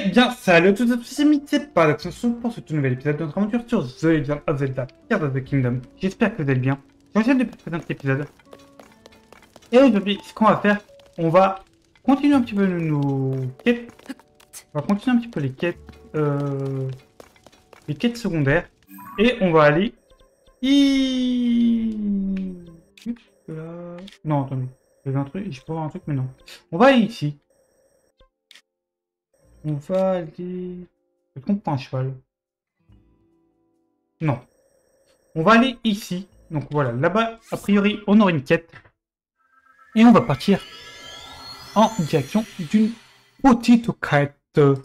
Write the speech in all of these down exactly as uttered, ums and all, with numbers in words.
Eh bien, salut à tous et à tous, c'est Mitsé, pas d'action pour ce tout nouvel épisode de notre aventure sur The Legend of Zelda Tears of the Kingdom. J'espère que vous allez bien. J'enchaîne depuis le précédent épisode. Et aujourd'hui, ce qu'on va faire, on va continuer un petit peu nos quêtes. On va continuer un petit peu les quêtes, euh, les quêtes secondaires. Et on va aller... I... Là... Non, attendez. J'avais un truc, je peux voir un truc, mais non. On va aller ici. On va aller... Est-ce qu'on prend un cheval? Non. On va aller ici. Donc voilà, là-bas, a priori, on aura une quête. Et on va partir en direction d'une petite quête.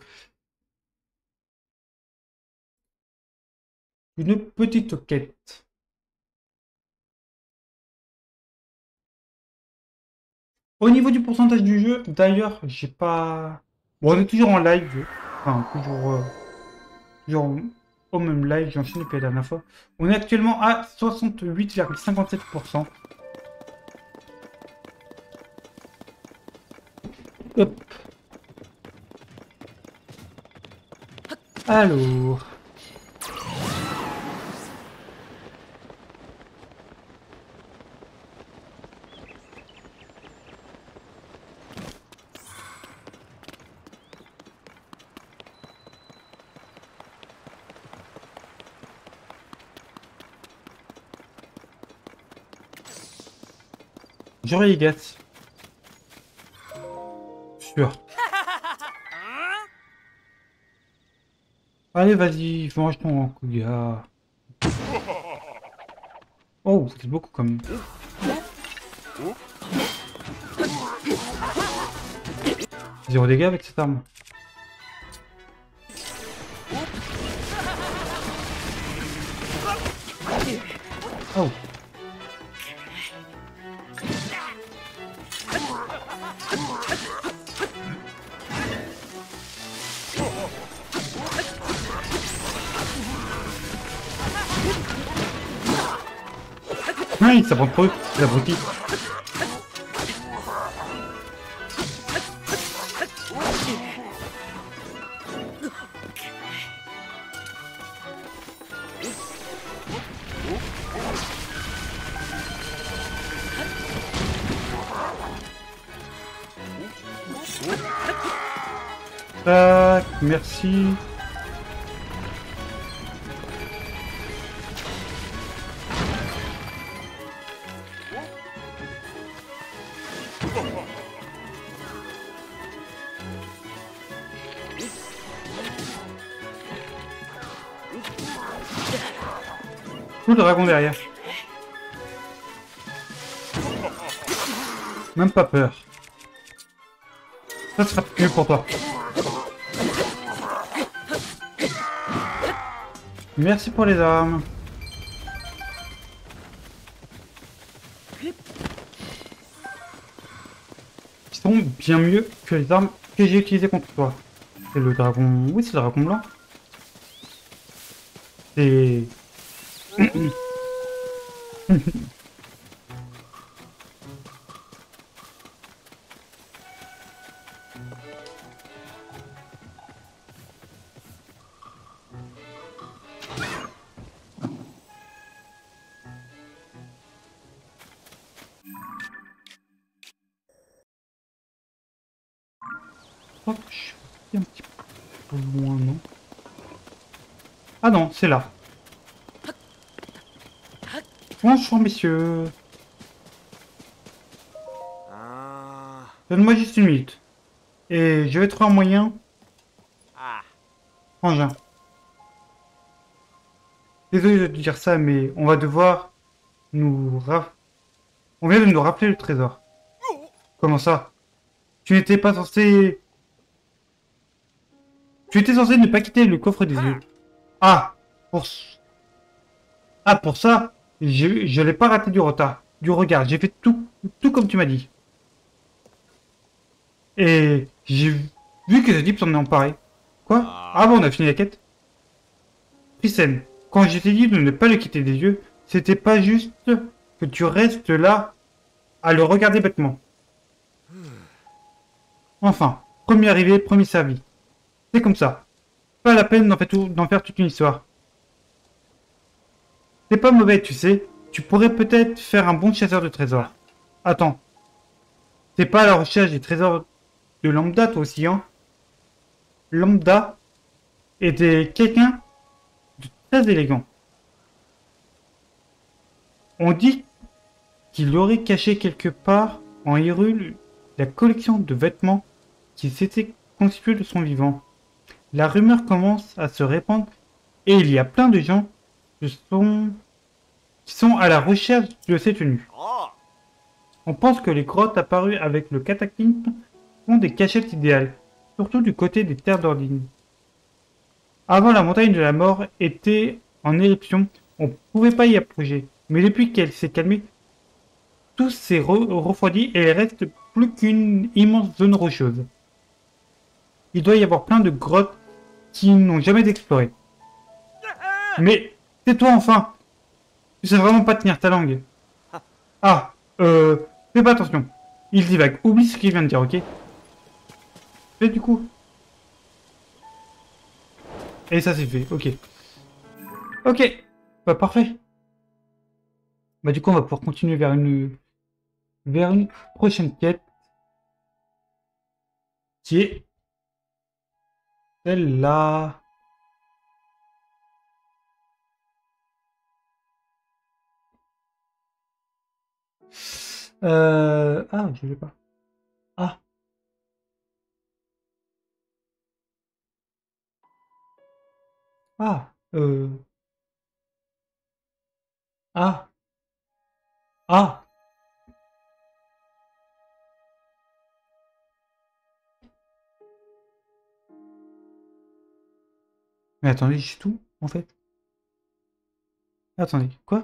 Une petite quête. Au niveau du pourcentage du jeu, d'ailleurs, j'ai pas... Bon, on est toujours en live. Enfin, toujours... euh, toujours au même live, j'ai enchaîné depuis la dernière fois. On est actuellement à soixante-huit virgule cinquante-sept pour cent. Hop. Alors... J'aurais les gars. Sûr. Allez, vas-y, mange ton couillard. Oh, c'est beaucoup quand même. Zéro dégâts avec cette arme. Oh. Oui, ça prend trop, c'est abruti. Tac, merci. Tout le dragon derrière. Même pas peur. Ça sera mieux pour toi. Merci pour les armes. Ils sont bien mieux que les armes que j'ai utilisées contre toi. C'est le dragon... Oui, c'est le dragon blanc. C'est... Oh, je suis un petit peu loin, non? Ah non, c'est là. Bonjour, messieurs. Donne-moi juste une minute. Et je vais trouver un moyen. Engin. Désolé de te dire ça, mais on va devoir nous... Ra... On vient de nous rappeler le trésor. Comment ça? Tu n'étais pas censé... Tu étais censé ne pas quitter le coffre des yeux. Ah, pour... Ah, pour ça, je, je l'ai pas raté du retard. Du regard, j'ai fait tout, tout comme tu m'as dit. Et j'ai vu que ce type s'en est emparé. Quoi? Ah bon, on a fini la quête? Frissen, quand je t'ai dit de ne pas le quitter des yeux, c'était pas juste que tu restes là à le regarder bêtement. Enfin, premier arrivé, premier servi. C'est comme ça. Pas la peine d'en faire, tout- d'en faire toute une histoire. C'est pas mauvais, tu sais. Tu pourrais peut-être faire un bon chasseur de trésors. Attends. T'es pas à la recherche des trésors de Lambda, toi aussi, hein? Lambda était quelqu'un de très élégant. On dit qu'il aurait caché quelque part en Hyrule la collection de vêtements qui s'était constituée de son vivant. La rumeur commence à se répandre et il y a plein de gens qui sont, qui sont à la recherche de ces tenues. On pense que les grottes apparues avec le cataclysme sont des cachettes idéales, surtout du côté des terres d'Ordine. Avant, la montagne de la mort était en éruption, on ne pouvait pas y approcher, mais depuis qu'elle s'est calmée, tout s'est re refroidi et il reste plus qu'une immense zone rocheuse. Il doit y avoir plein de grottes qui n'ont jamais été explorées. Mais tais-toi enfin! Tu sais vraiment pas tenir ta langue. Ah, euh, fais pas attention. Il divague. Oublie ce qu'il vient de dire, ok? Et du coup. Et ça c'est fait, ok. Ok, bah parfait. Bah du coup on va pouvoir continuer vers une vers une prochaine quête qui est celle-là. Euh... Ah, je l'ai pas. Ah, ah, euh... Ah, ah. Mais attendez, j'ai tout, en fait. Attendez, quoi?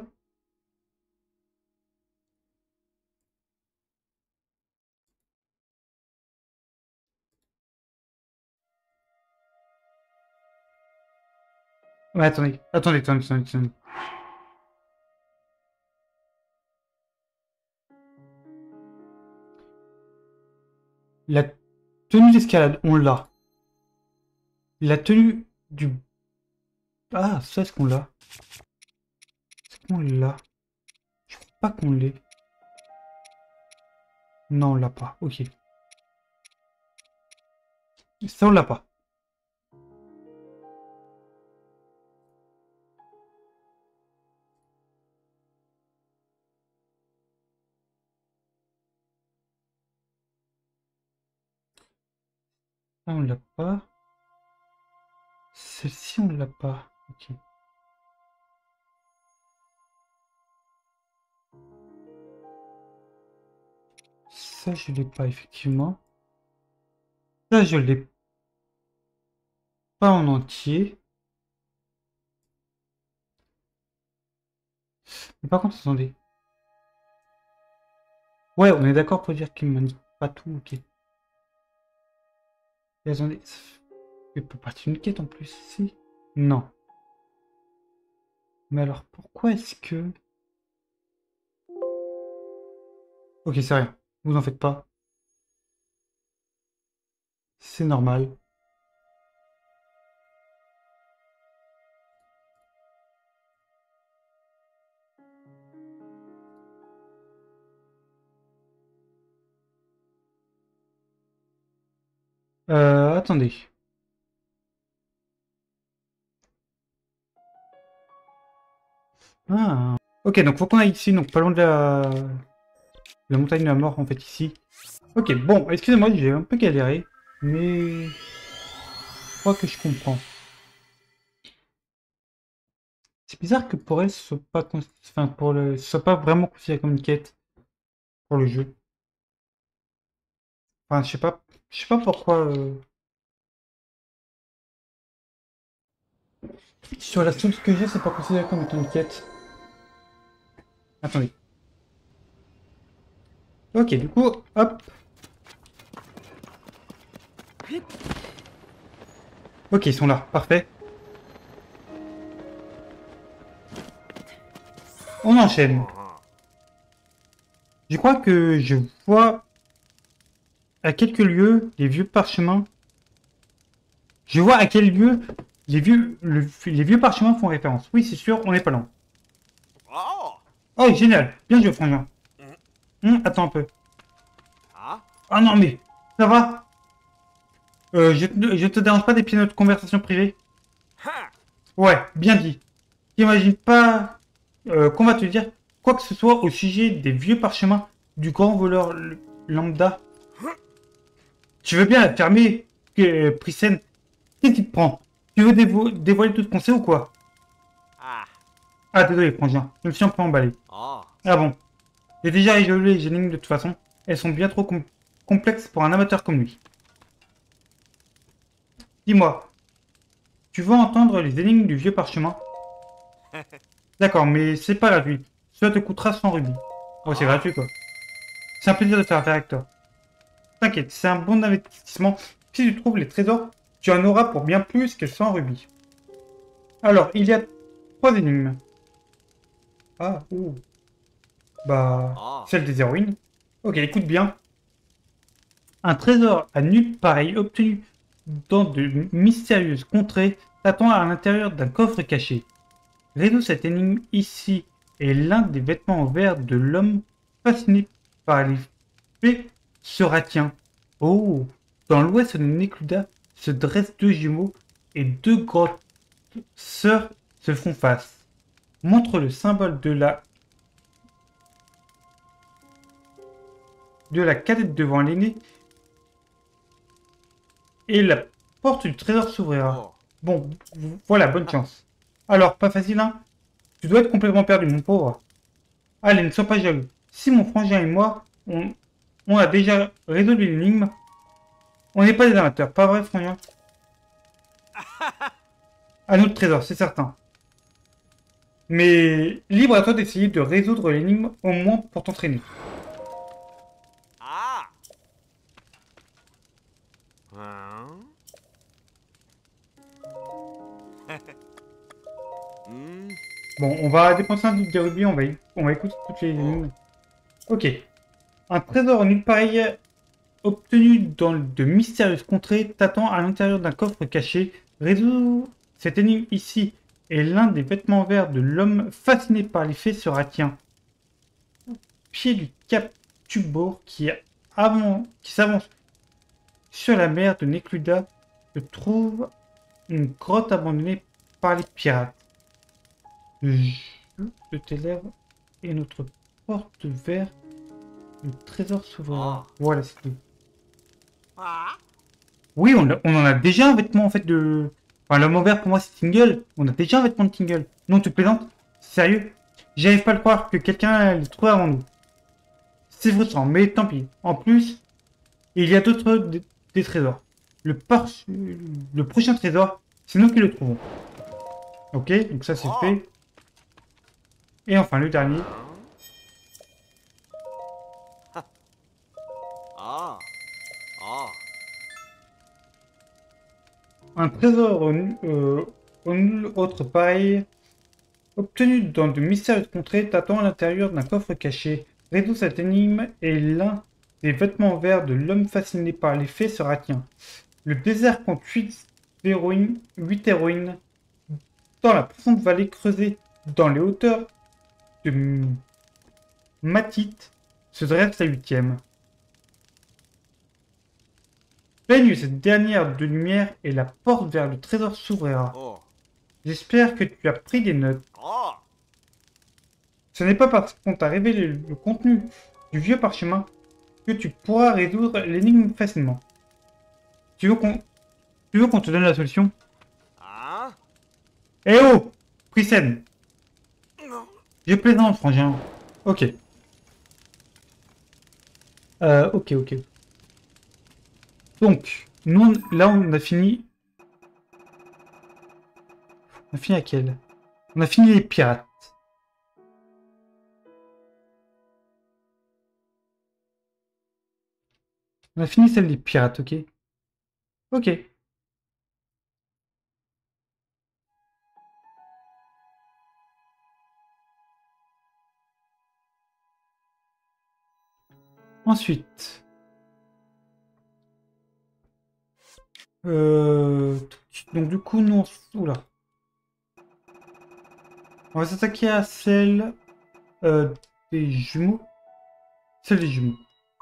Ouais, attendez, attendez, attendez, attendez, attendez. La tenue d'escalade, on l'a. La tenue du... Ah, ça, est-ce qu'on l'a? Est-ce qu'on l'a? Je crois pas qu'on l'ait. Non, on l'a pas. Ok. Ça, on l'a pas. Ça, on l'a pas. Celle-ci, on l'a pas. Ok. Ça, je l'ai pas, effectivement. Ça, je l'ai pas en entier. Mais par contre, attendez. Ouais, on est d'accord pour dire qu'il me dit pas tout, ok. Et attendez, ça fait pas partie d'une quête en plus, si? Non. Mais alors, pourquoi est-ce que... Ok, c'est rien. Vous en faites pas. C'est normal. Euh, attendez. Ah. Ok, donc faut qu'on aille ici, donc pas loin de la... la montagne de la mort, en fait, ici. Ok, bon, excusez-moi, j'ai un peu galéré, mais... Je crois que je comprends. C'est bizarre que pour elle, ce soit pas, cons- enfin, pour le... ce soit pas vraiment considéré comme une quête pour le jeu. Enfin, je sais pas, je sais pas pourquoi... euh, Sur la source que j'ai, c'est pas considéré comme étant une quête. Attendez. Ok, du coup, hop. Ok, ils sont là, parfait. On enchaîne. Je crois que je vois à quelques lieux les vieux parchemins Je vois à quel lieu les vieux, le- les vieux parchemins font référence. Oui, c'est sûr, on n'est pas loin. Oh. Oh, génial. Bien joué, frangin. Mhm. Hum, attends un peu. Ah. Ah non, mais ça va? Euh, je, te- je te dérange pas d'épier notre conversation privée? Ha. Ouais, bien dit. T'imagines pas euh, qu'on va te dire quoi que ce soit au sujet des vieux parchemins du grand voleur l- lambda? Tu veux bien la fermer, euh, Prisen? Qu'est-ce qui te prend? Tu veux dévo- dévoiler tout ce qu'on sait ou quoi? Ah. Ah, désolé, frangin. Je me suis un peu emballé. Oh. Ah bon. J'ai déjà résolu les énigmes de toute façon. Elles sont bien trop com- complexes pour un amateur comme lui. Dis-moi, tu veux entendre les énigmes du vieux parchemin? D'accord, mais c'est pas gratuit. Cela te coûtera cent rubis. Oh, c'est Ah. gratuit, quoi. C'est un plaisir de faire affaire avec toi. T'inquiète, c'est un bon investissement. Si tu trouves les trésors, tu en auras pour bien plus que cent rubis. Alors, il y a trois énigmes. Ah, ouh. Bah, Ah. celle des héroïnes. Ok, écoute bien. Un trésor à nulle pareille obtenu dans de mystérieuses contrées t'attend à l'intérieur d'un coffre caché. Résous cette énigme ici et l'un des vêtements en verre de l'homme fasciné par les faits sera tien. Oh, dans l'ouest de Nécluda se dressent deux jumeaux et deux grandes sœurs se font face. Montre le symbole de la de la cadette devant l'aîné et la porte du trésor s'ouvrira. Oh. Bon, voilà, bonne chance. Alors, pas facile, hein? Tu dois être complètement perdu, mon pauvre. Allez, ne sois pas jaloux. Si mon frangin et moi, on, on a déjà résolu l'énigme, on n'est pas des amateurs, pas vrai, frangin? À nous le trésor, c'est certain. Mais libre à toi d'essayer de résoudre l'énigme, au moins pour t'entraîner. Ah. Hein? Hmm. Bon, on va dépenser un truc de rubis, on va, y- on va écouter toutes les Oh. énigmes. Ok. Un trésor nulle pareil obtenu dans de mystérieuses contrées t'attend à l'intérieur d'un coffre caché. Résous cette énigme ici et l'un des vêtements verts de l'homme fasciné par les faits sera tien. Pied du cap Tubor qui, avant, qui s'avance sur la mer de Nécluda se trouve une grotte abandonnée par les pirates. Le jeu de tes lèvres est notre porte vers le trésor s'ouvrira. Ah. Voilà, c'est tout. Ah. Oui, on, a- on en a déjà un vêtement en fait de. Enfin, l'homme en vert pour moi c'est Tingle. On a déjà un vêtement de Tingle. Non, tu plaisantes? Sérieux? J'arrive pas à le croire que quelqu'un l'ait trouvé avant nous. C'est frustrant, mais tant pis. En plus, il y a d'autres des, des trésors. Le, par... le prochain trésor, c'est nous qui le trouvons. Ok, donc ça c'est Oh. fait. Et enfin le dernier. Hein? Ah. Ah. Un trésor au, nu- euh, au nul autre pareil, obtenu dans de mystérieuses contrées, t'attend à l'intérieur d'un coffre caché. Résous cette énigme et l'un des vêtements verts de l'homme fasciné par les faits sera tien. Le désert compte huit héroïnes, huit héroïnes dans la profonde vallée creusée dans les hauteurs de Matite se dresse la huitième. Peigne cette dernière de lumière et la porte vers le trésor s'ouvrira. Oh. J'espère que tu as pris des notes. Ah. Ce n'est pas parce qu'on t'a révélé le contenu du vieux parchemin que tu pourras résoudre l'énigme facilement. Tu veux qu'on tu veux qu'on te donne la solution? Ah. Eh oh! Prisen! Non. Je plaisante, frangin. Ok. Euh, ok, ok. Donc, nous, là, on a fini. On a fini laquelle? On a fini les pirates. On a fini celle des pirates, ok? Ok. Ensuite. Euh... Donc du coup, nous, on... s- Oula. On va s'attaquer à celle euh, des jumeaux. Celle des jumeaux.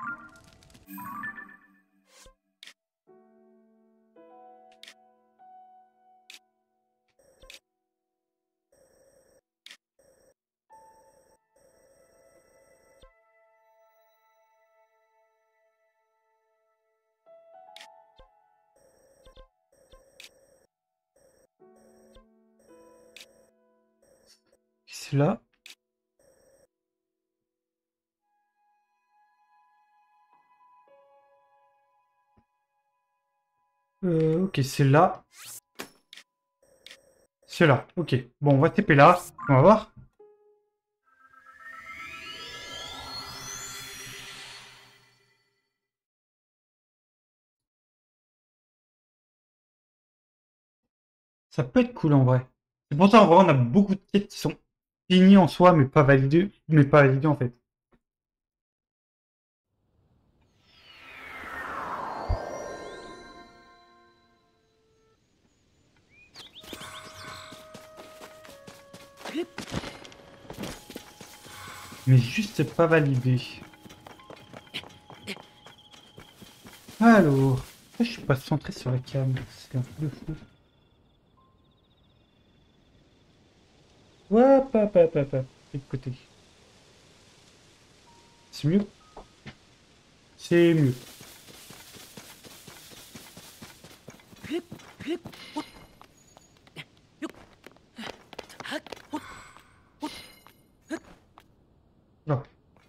C'est là. Euh, ok, c'est là. C'est là. Ok. Bon, on va taper là. On va voir. Ça peut être cool en vrai. C'est pour ça en vrai on a beaucoup de quêtes qui sont finies en soi mais pas validées, mais pas validées en fait. Mais juste pas validées. Alors, pourquoi je suis pas centré sur la cam? C'est un truc de fou. Ouais, pas, pas, pas, pas. De côté. C'est mieux? C'est mieux. Non.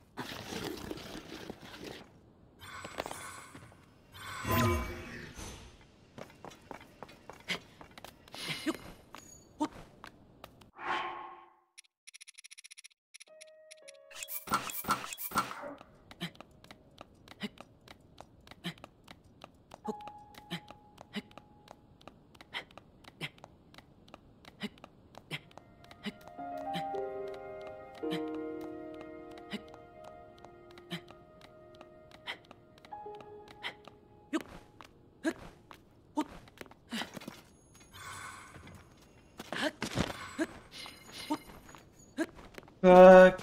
Tac.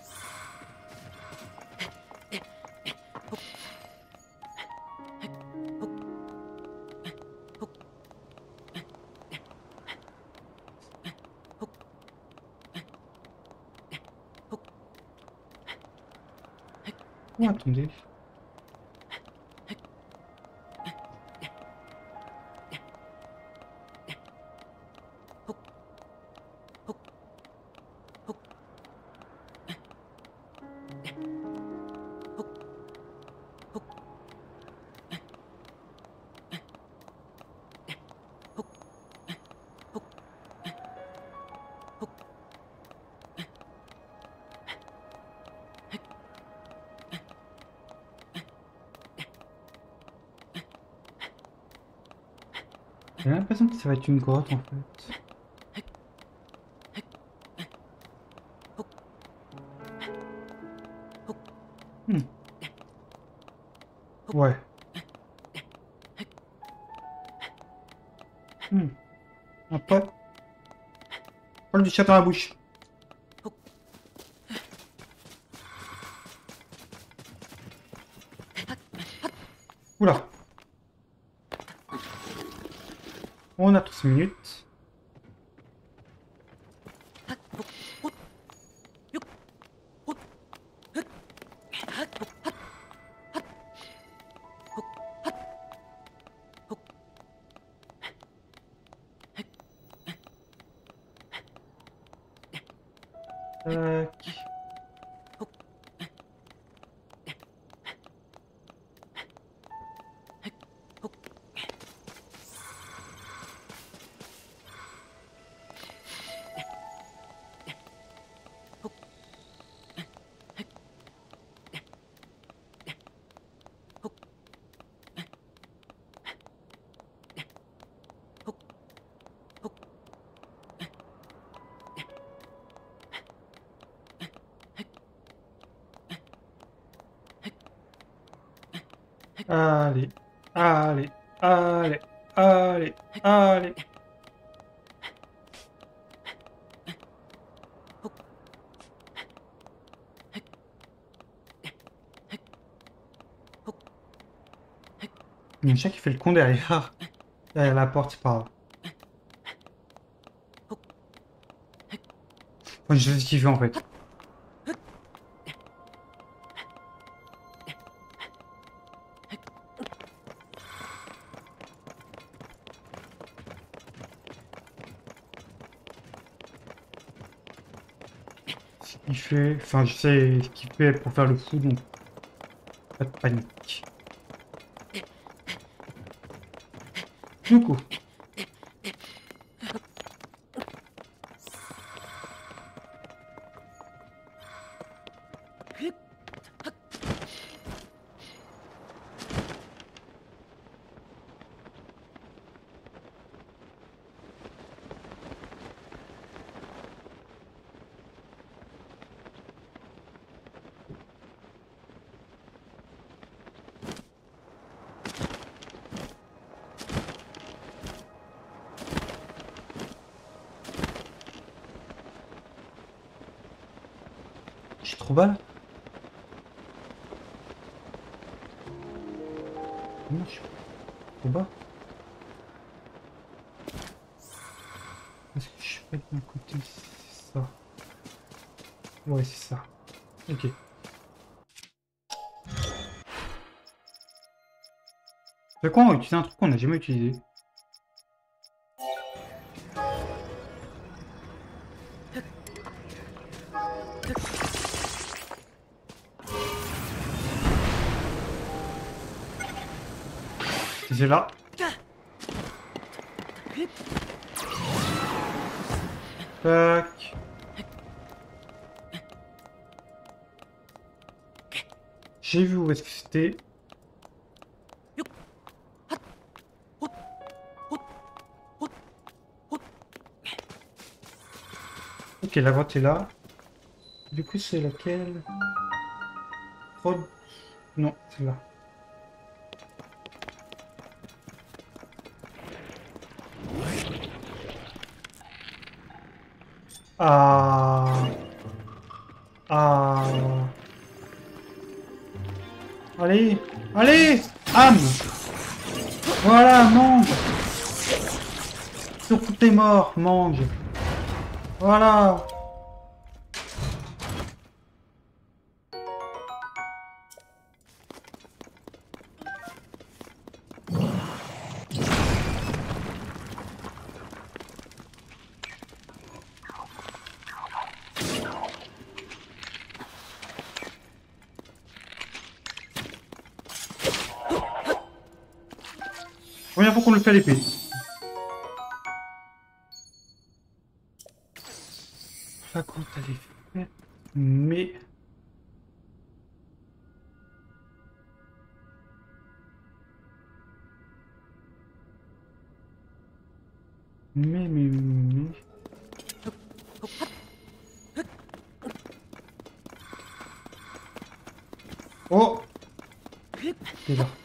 Oh, attendez. J'ai l'impression que ça va être une grotte en fait. Hmm. Ouais. Hmm. Après, prends du chat dans la bouche. Oula. On a treize minutes. Tac. Allez, allez, allez, allez, allez. Il y a un chat qui fait le con derrière. Derrière la porte, c'est pas grave. Enfin, je sais ce qu'il fait en fait. Ce qu'il fait. Enfin, je sais ce qu'il fait pour faire le fou, donc pas de panique. Du coup. Je suis trop bas là. Non, je suis trop bas. Est-ce que je suis pas d'un côté? C'est ça. Ouais, c'est ça. Ok. C'est quoi, on va utiliser un truc qu'on n'a jamais utilisé? C'est là. Tac. J'ai vu où est-ce que c'était. Ok, la grotte est là. Du coup, c'est laquelle? Rod... Non, c'est là. Ah. Ah. Allez. Allez. Âme. Voilà, mange. Surtout t'es mort, mange. Voilà. Première fois qu'on le fait à l'épée. La grotte elle est faite, mais... Mais, mais, mais... Oh! C'est là.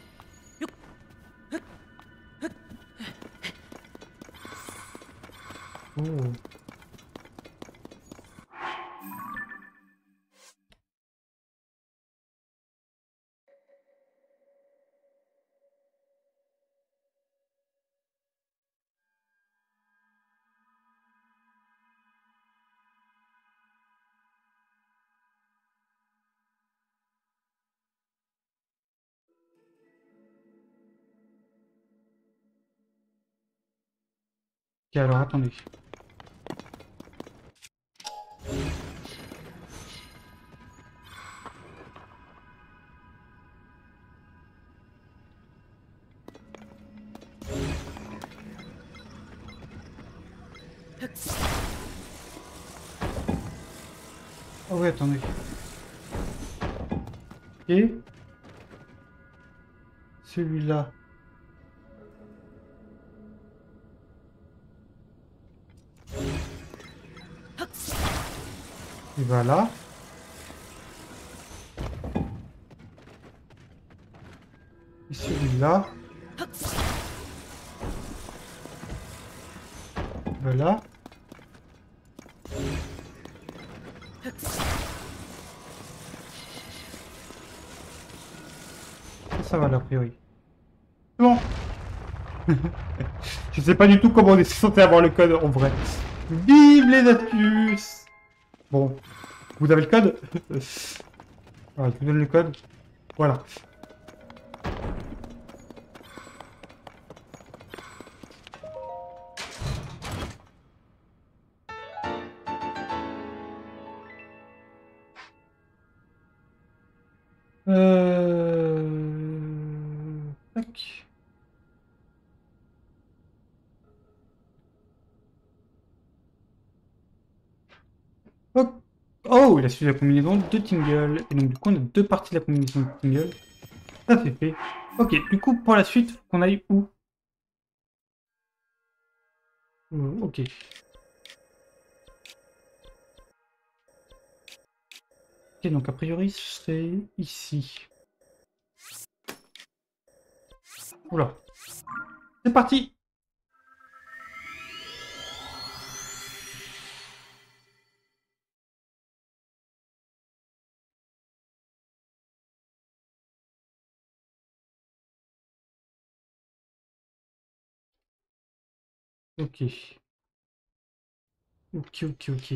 Oh. Ok, alors attendez. Oh oui, attendez. Et... celui-là. Et voilà. Et celui-là. Voilà. Ça, ça va là, a priori. Bon. Je sais pas du tout comment on est censé avoir le code en vrai. Vive les astuces! Bon, vous avez le code? Voilà, je vous donne le code. Voilà. Euh... Tac. Oh, oh, il a suivi la combinaison de Tingle. Et donc, du coup, on a deux parties de la combinaison de Tingle. Ça, c'est fait. Ok, du coup, pour la suite, qu'on aille où? Euh, ok. Ok, donc, a priori, c'est ici. Oula. C'est parti! Ok. Ok, ok, ok.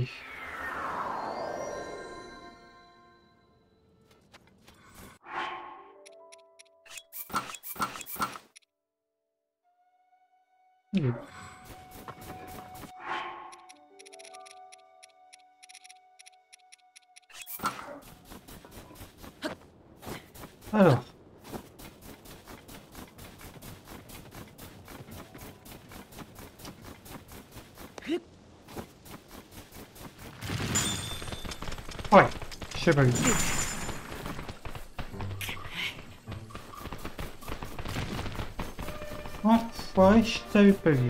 Ok. Alors. Ouais, je sais pas vu. Enfoiré, je t'avais pas vu.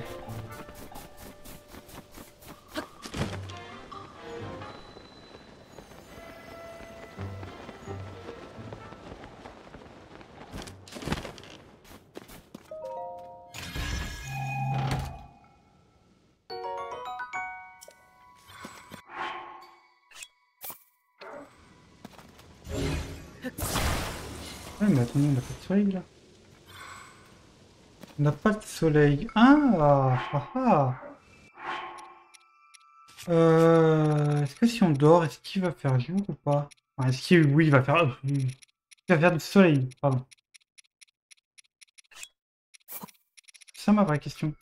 Ouais, mais attendez, on n'a pas de soleil là. On n'a pas de soleil. Ah, ah, ah. Euh, est-ce que si on dort, est-ce qu'il va faire jour ou pas? Enfin, est-ce qu'il, oui, il va faire, euh, il va faire du soleil, pardon. C'est ça ma vraie question.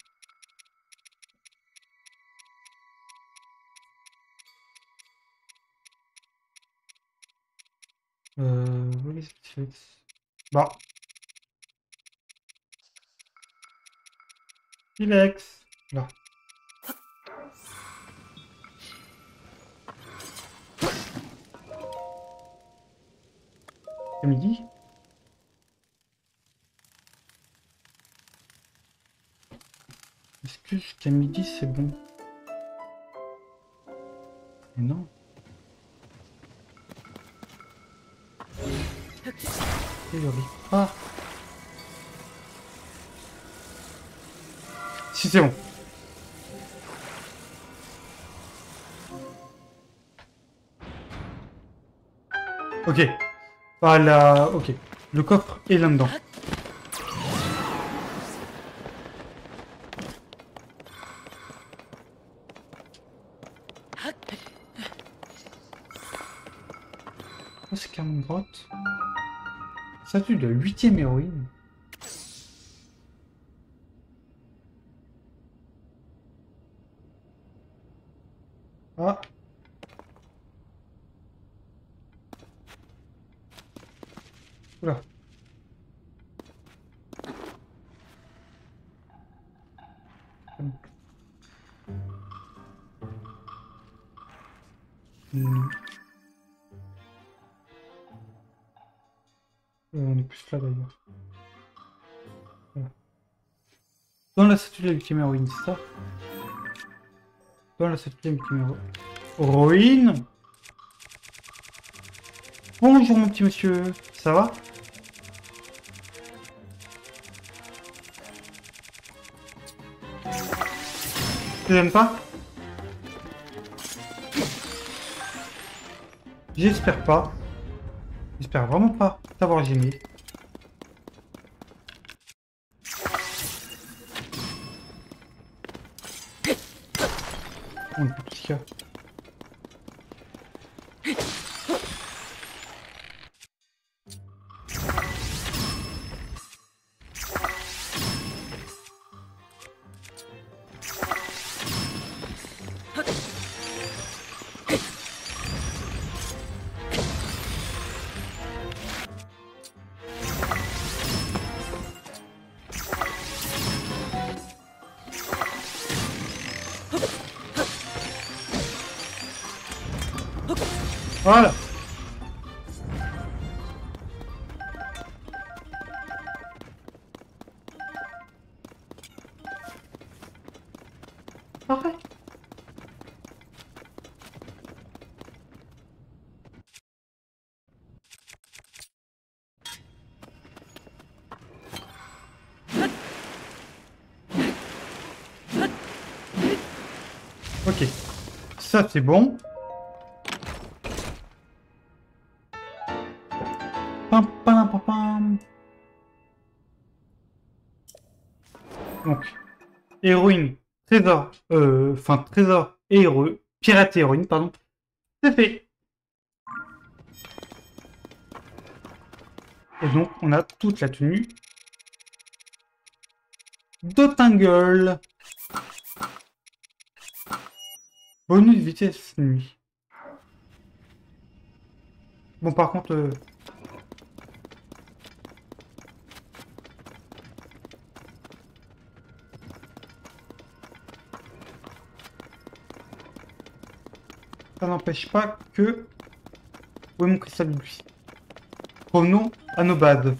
Euh, what is it? Bon, Ilex. Là. C'est midi? Est-ce que jusqu'à midi c'est bon? Mais non. Il y arrive pas. Si c'est bon. Ok. Voilà, ok. Le coffre est là-dedans. Oh, c'est carrément une grotte. Statue de la huitième héroïne. Ah. Oula. Hmm. Euh, on est plus là d'ailleurs. Voilà. Dans la statue de la huitième héroïne, c'est ça? Dans la statue de la huitième héroïne. Bonjour mon petit monsieur, ça va? Tu n'aimes pas? J'espère pas. J'espère vraiment pas t'avoir gêné. On peut tout ce qu'il y a. Voilà. Parfait. Ok. Ça c'est bon. Pam, pam, pam, pam. Donc, héroïne, trésor, euh, enfin trésor et héros, pirate et héroïne, pardon. C'est fait. Et donc, on a toute la tenue d'Otingle. Bonus vitesse nuit. Bon, par contre... Euh... ça n'empêche pas que... Où est mon cristal de lui? Revenons à nos bases.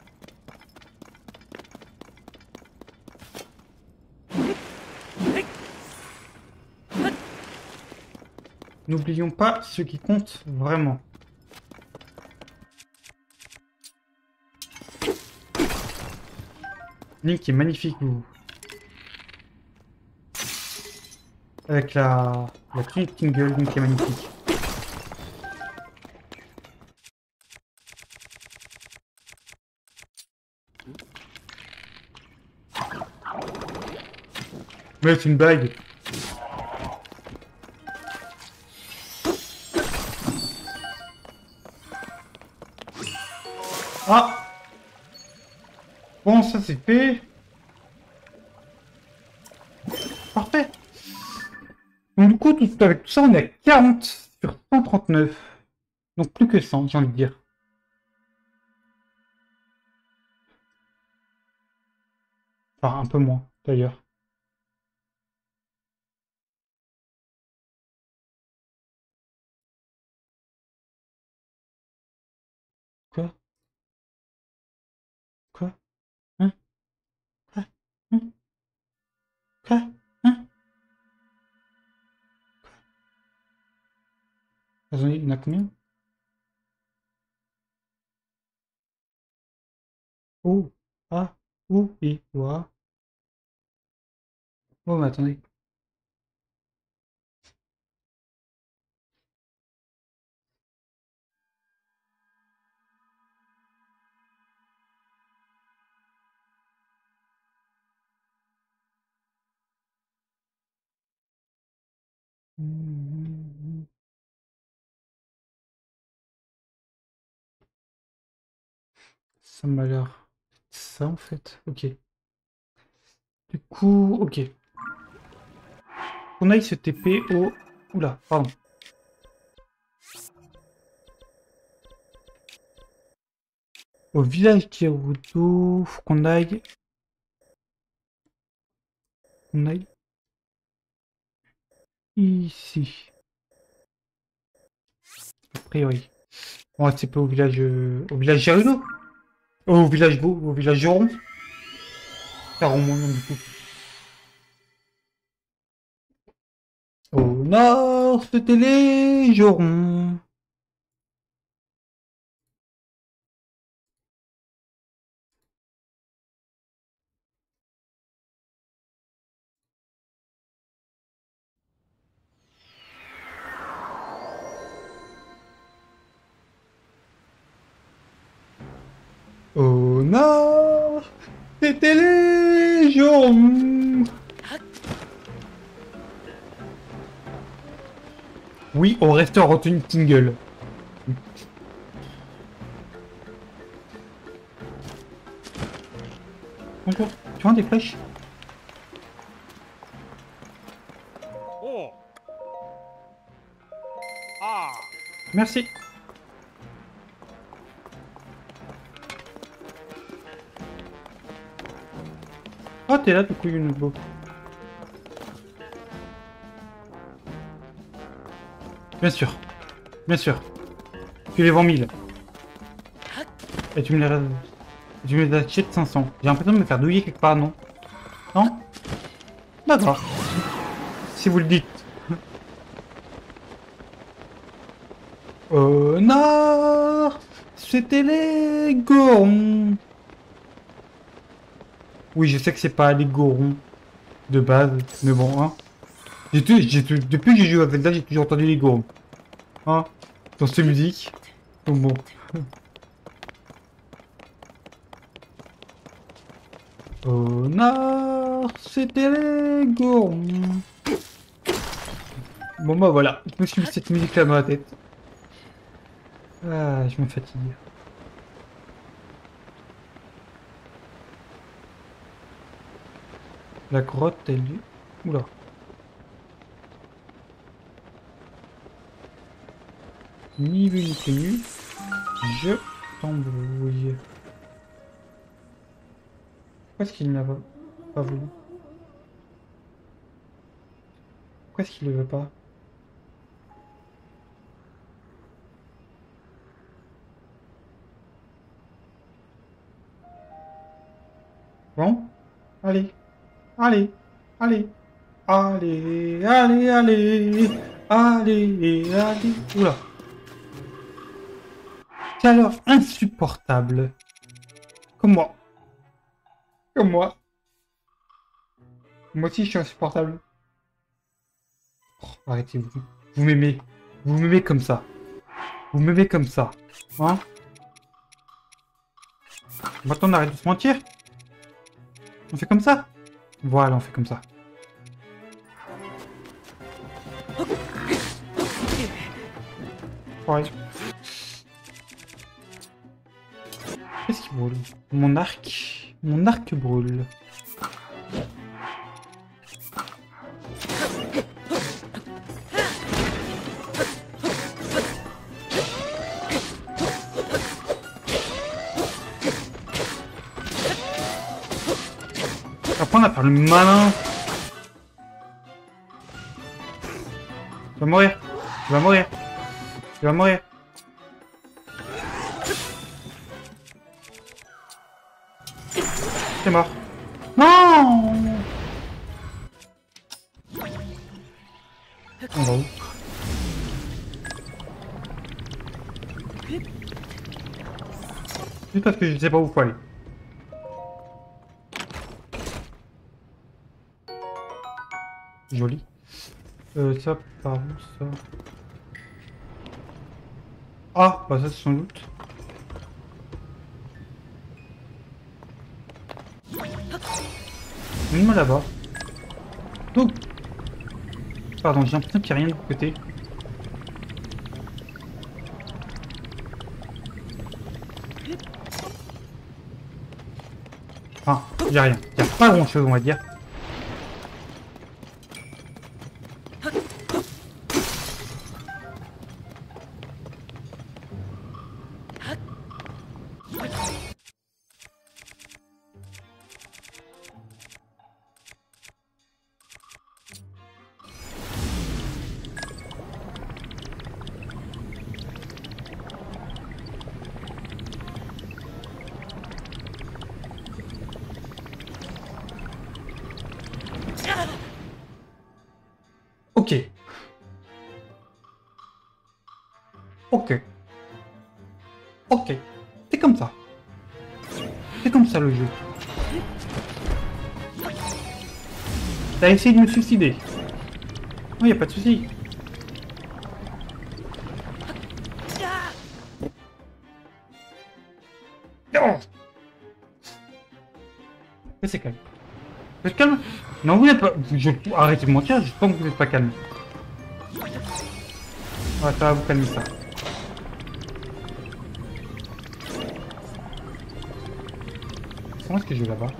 N'oublions pas ce qui compte vraiment. Link est magnifique, vous. Avec la, la tenue de Tingle, Link est magnifique. Mais c'est une blague. Ah! Bon, ça c'est fait. Parfait. Donc du coup, tout, avec tout ça, on est à quarante sur cent trente-neuf. Donc plus que cent, j'ai envie de dire. Enfin, un peu moins, d'ailleurs. Quoi? Quoi? Hein? Quoi? Hein? Quoi? Hein? Attendez, il y en a combien? Oh, ah, ou, et, ouah. Oh, mais attendez. Ça m'a l'air... Ça, en fait. Ok. Du coup, ok. On aille se T P au... Oula, pardon. Au village d'Irudo, faut qu'on aille... On aille... Ici. A priori. On va se T P au village... euh, Au village d'Irudo. Au village beau, au village Joron. Car au moins, non, du coup. Au nord, c'était les Jorons. Au nord, c'était les Jorons. Oui, au restaurant Tingle. Bonjour, tu vois des flèches? Oh. Ah. Merci. Oh, t'es là, du coup, Yunobo. Bien sûr. Bien sûr. Tu les vends mille. Et tu me les, tu me les achètes cinq cents. J'ai l'impression de me faire douiller quelque part, non? Non? D'accord. Si vous le dites. Oh non! C'était les gorons. Oui, je sais que c'est pas les gorons de base, mais bon, hein. J'ai tout, j'ai tout- depuis que j'ai joué à Zelda, j'ai toujours entendu les gorons. Hein? Dans cette musique. Donc bon. Au nord, c'était les gorons. Bon bah voilà, je me suis mis cette musique là dans la tête. Ah, je me fatigue. La grotte, elle est... Oula. Ni vu ni connu. Je t'embrouille. Pourquoi est-ce qu'il n'a pas, pas voulu? Pourquoi est-ce qu'il ne veut pas? Bon, allez, allez, allez, allez, allez, allez, allez, allez. Oula. C'est alors insupportable. Comme moi. Comme moi. Moi aussi, je suis insupportable. Oh, arrêtez-vous. Vous m'aimez. Vous m'aimez comme ça. Vous m'aimez comme ça. Hein? Maintenant, on arrête de se mentir. On fait comme ça. Voilà, on fait comme ça. Ouais. Qu'est-ce qui brûle? Mon arc. Mon arc brûle. Apprendre à faire le malin. Tu vas mourir. Tu vas mourir. Tu vas mourir. T'es mort. Non. On va où? Juste parce que je sais pas où faut aller. Joli. Euh, ça, par où ça? Ah, bah ça c'est sans doute. Une là-bas. Donc. Pardon, j'ai l'impression qu'il n'y a rien de l'autre côté. Enfin, il n'y a rien. Il n'y a pas grand chose, on va dire. Ok. Ok. Ok. C'est comme ça. C'est comme ça le jeu. T'as essayé de me suicider. Non, y a pas de souci. Non. C'est calme. Vous êtes calme? Non, vous n'êtes pas... Je... Arrêtez de mentir, je pense que vous n'êtes pas calme. Ouais, ça va vous calmer ça. Comment est-ce que je vais là-bas?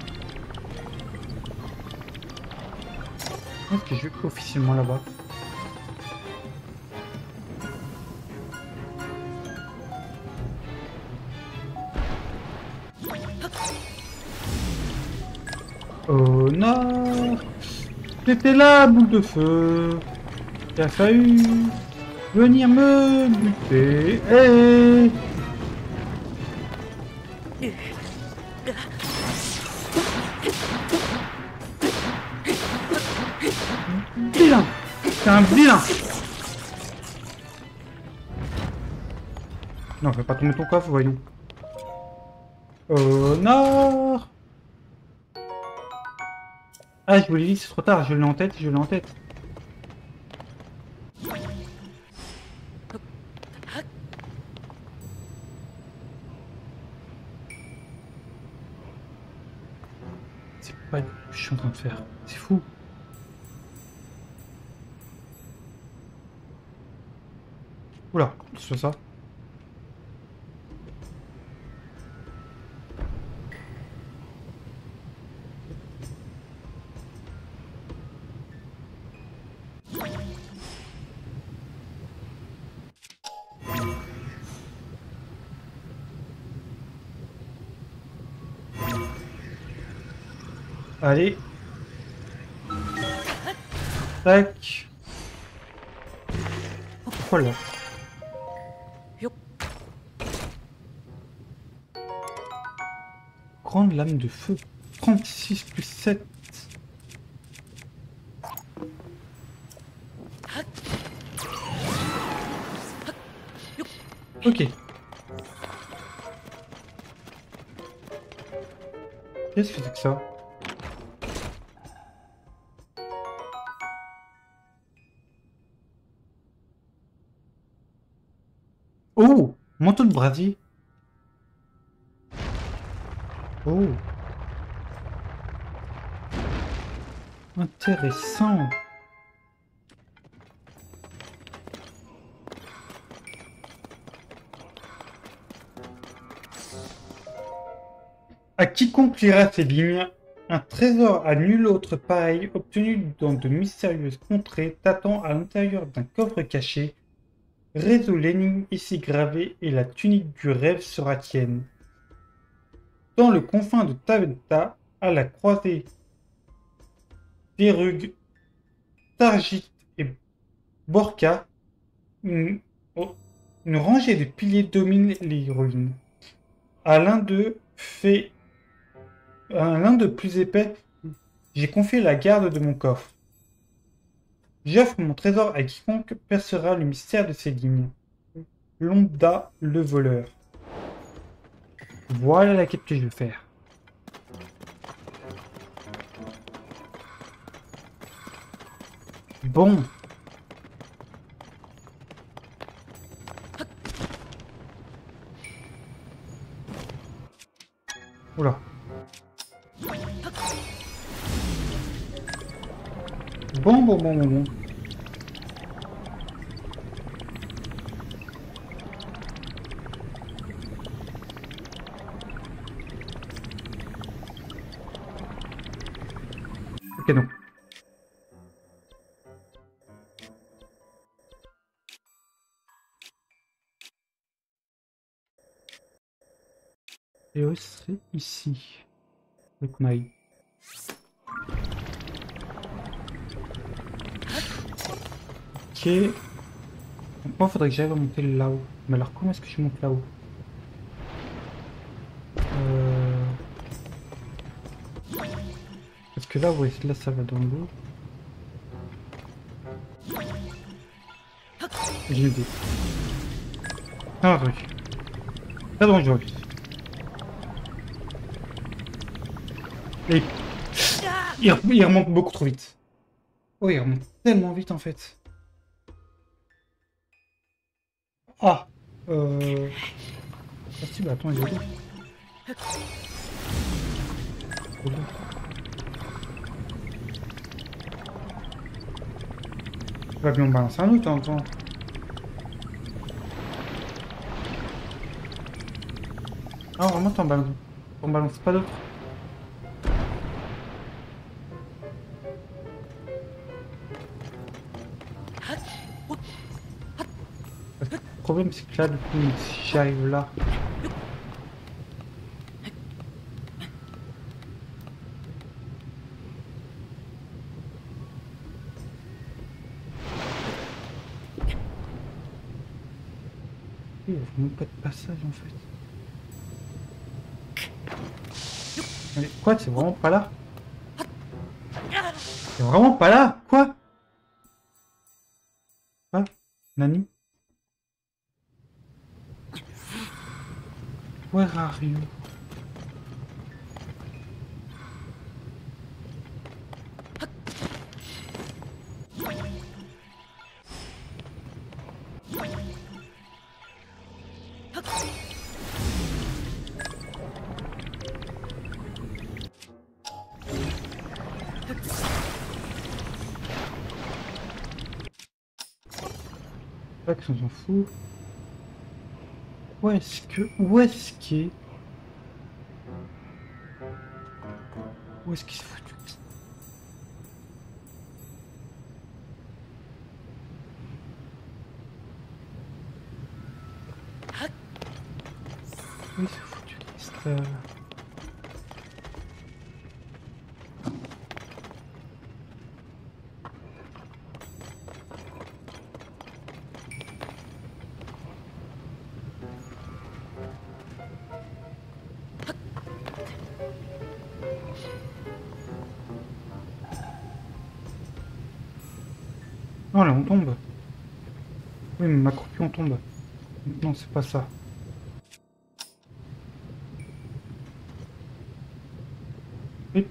Comment est-ce que je vais officiellement là-bas? Oh non! C'était là, boule de feu! Il a fallu venir me buter! Hey! Vilain! C'est un vilain! Non, fais pas tomber ton coffre, voyons. Oh non! Ah, je vous l'ai dit, c'est trop tard, je l'ai en tête, je l'ai en tête. C'est pas ce que je suis en train de faire, c'est fou. Oula, c'est ça. Allez. Tac. Pourquoi là? Grande lame de feu. trente-six plus sept. Ok. Qu'est-ce que c'est que ça? Oh! Manteau de brasier. Oh! Intéressant. À quiconque lira ces lignes, un trésor à nul autre pareil obtenu dans de mystérieuses contrées t'attend à l'intérieur d'un coffre caché. Résous l'énigme ici gravée et la tunique du rêve sera tienne. Dans le confin de Taventa, à la croisée d'Erug, Targit et Borka, une, oh, une rangée de piliers domine les ruines. À l'un d'eux fait à l'un de plus épais, j'ai confié la garde de mon coffre. J'offre mon trésor à quiconque percera le mystère de ces lignes. Londa le voleur. Voilà la quête que je veux faire. Bon. Oula. Bon, bon, bon, bon, bon. Ok, non. Et serait ici. Avec Maï. Ok. Donc moi, il faudrait que j'aille remonter là-haut. Mais alors, comment est-ce que je monte là-haut? euh... Parce que là, ouais, là, ça va dans l'eau. J'ai une idée. Ah, un truc. Très dangereux. Et... Il, il remonte beaucoup trop vite. Oh, il remonte tellement vite, en fait. Ah, euh... Ah si, bah attends, il est où? Oh, va bien me balancer un autre en temps. Ah, vraiment, t'en balances, t'en balances pas d'autres. Parce que le problème, c'est que là, du coup, si j'arrive là. Il n'y a vraiment pas de passage en fait. Mais quoi, c'est vraiment pas là? C'est vraiment pas là? Quoi? Quoi? Nani? Where are you? Pas que on s'en fout. Où est-ce que... Où est-ce qu'il est? Où est-ce qu'il se fout? Où il se fout du cristal? Non, là, on tombe. Oui, mais ma croupion on tombe. Non, c'est pas ça. Hip.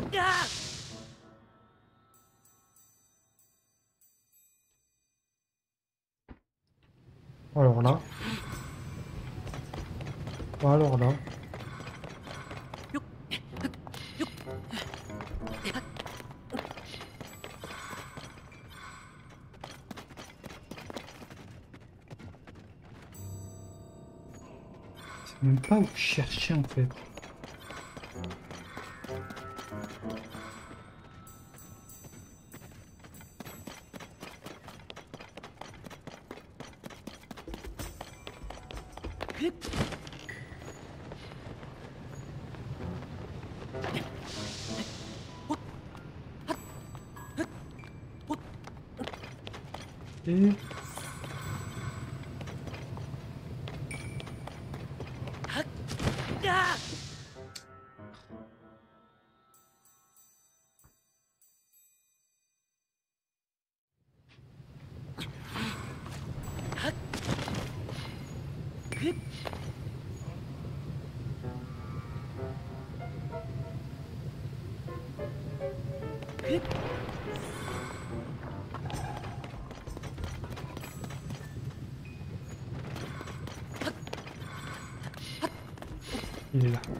Alors là. Alors là. C'est même pas où chercher en fait. Et... Il est là.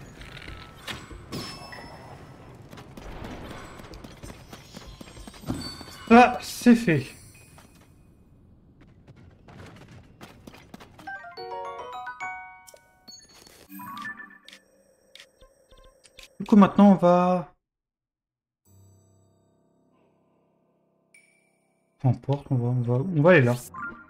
Ah, c'est fait. Du coup, maintenant, on va... Peu importe, on va, on va, on va aller là.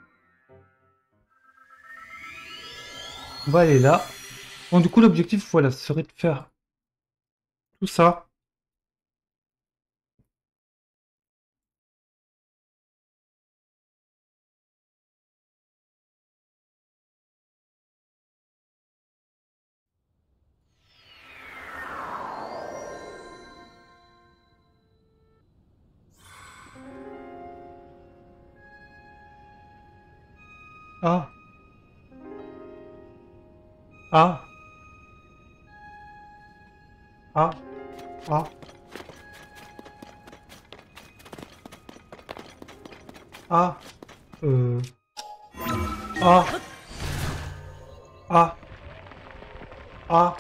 On va aller là. Bon, du coup, l'objectif, voilà, serait de faire tout ça. Ah. Ah. Ah. Ah. Ah. Euh... Ah. Ah. Ah.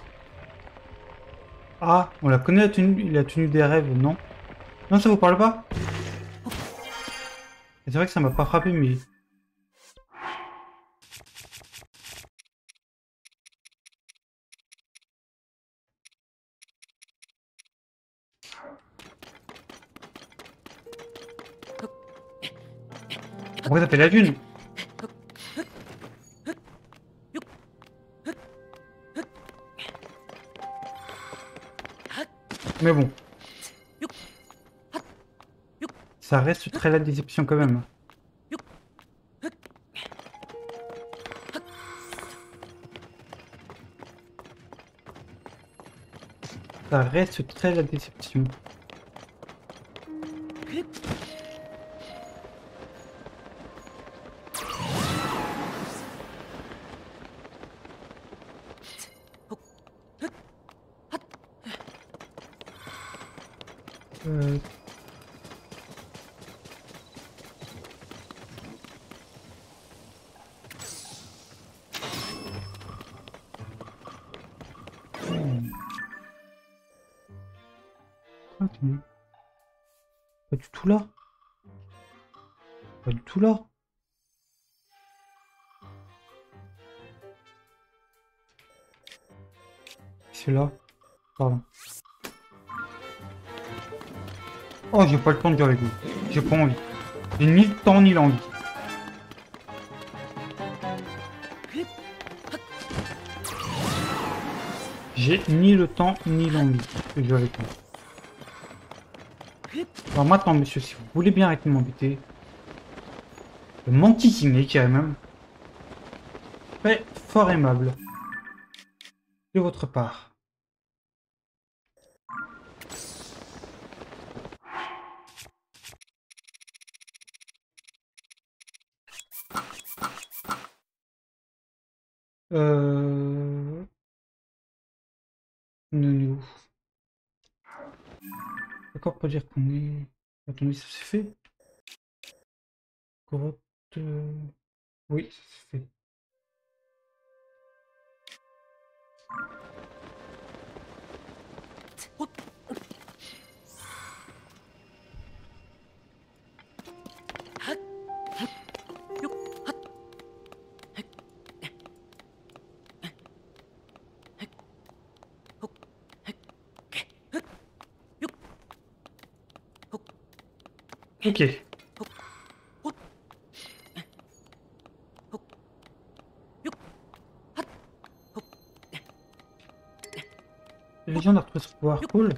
Ah. On la connaît, la tenue, la tenue des rêves, non? Non, ça vous parle pas? C'est vrai que ça m'a pas frappé, mais... Pourquoi ça fait la lune? Mais bon. Ça reste très la déception quand même. Ça reste très la déception. Euh... hmm. Quoi, tu- Pas du tout là. Pas du tout là. C'est là. Pardon. Oh, j'ai pas le temps de dire avec vous. J'ai pas envie. J'ai ni le temps ni l'envie. J'ai ni le temps ni l'envie de jouer avec vous. Alors maintenant, monsieur, si vous voulez bien arrêter de m'embêter, le manquisiné qui est même fait fort aimable de votre part. Euh... Nounou. D'accord, pour dire qu'on est... Attendez, ça s'est fait? Grotte... euh, Oui, ça s'est fait. Ok. Les gens ont retrouvé ce pouvoir, cool.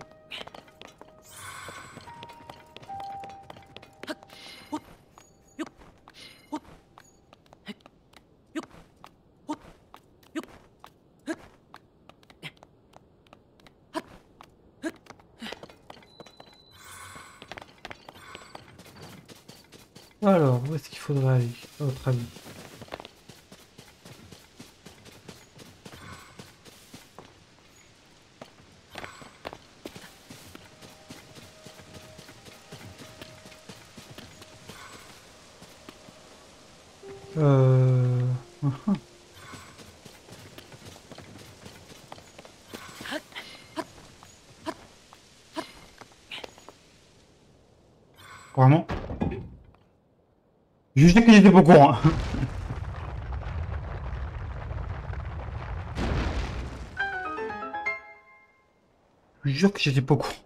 Alors, où est-ce qu'il faudrait aller, à votre avis? Euh... uhum. Vraiment? Je sais que j'étais pas au courant. Je jure que j'étais pas au courant.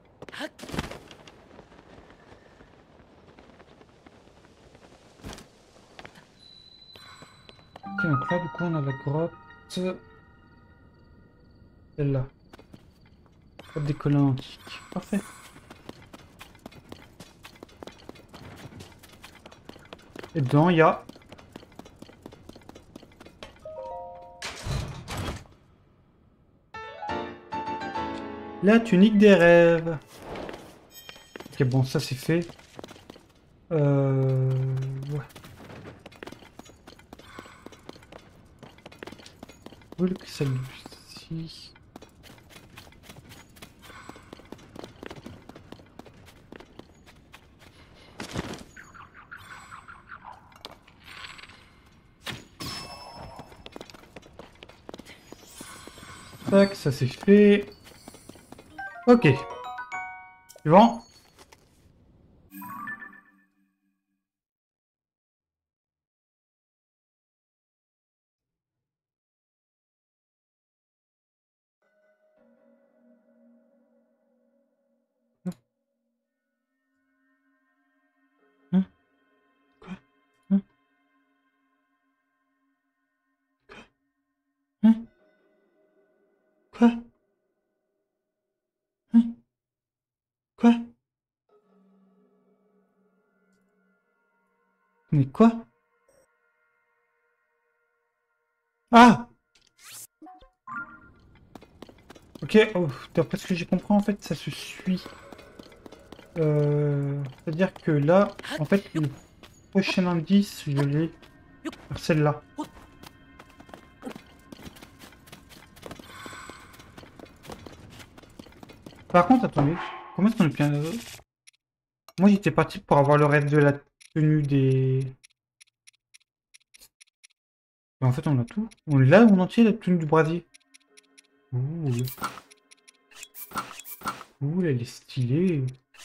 Ok, donc là, du coup, on a la grotte. Celle-là. Grotte des colons antiques. Parfait. Et dedans, il y a... La tunique des rêves. Ok, bon, ça c'est fait. Euh... Ouais. Où est le celle-ci? Tac, ça c'est fait. Ok. Suivant. Hein? Quoi? Mais quoi? Ah! Ok, oh, d'après ce que j'ai compris, en fait, ça se suit. Euh, C'est-à-dire que là, en fait, le prochain indice, je l'ai vers celle-là. Par contre, attendez, comment est-ce qu'on est bien... Moi, j'étais parti pour avoir le reste de la tenue des... Mais en fait, on a tout. On l'a en entier, la tenue du brasier. Ouh, Ouh, elle est stylée.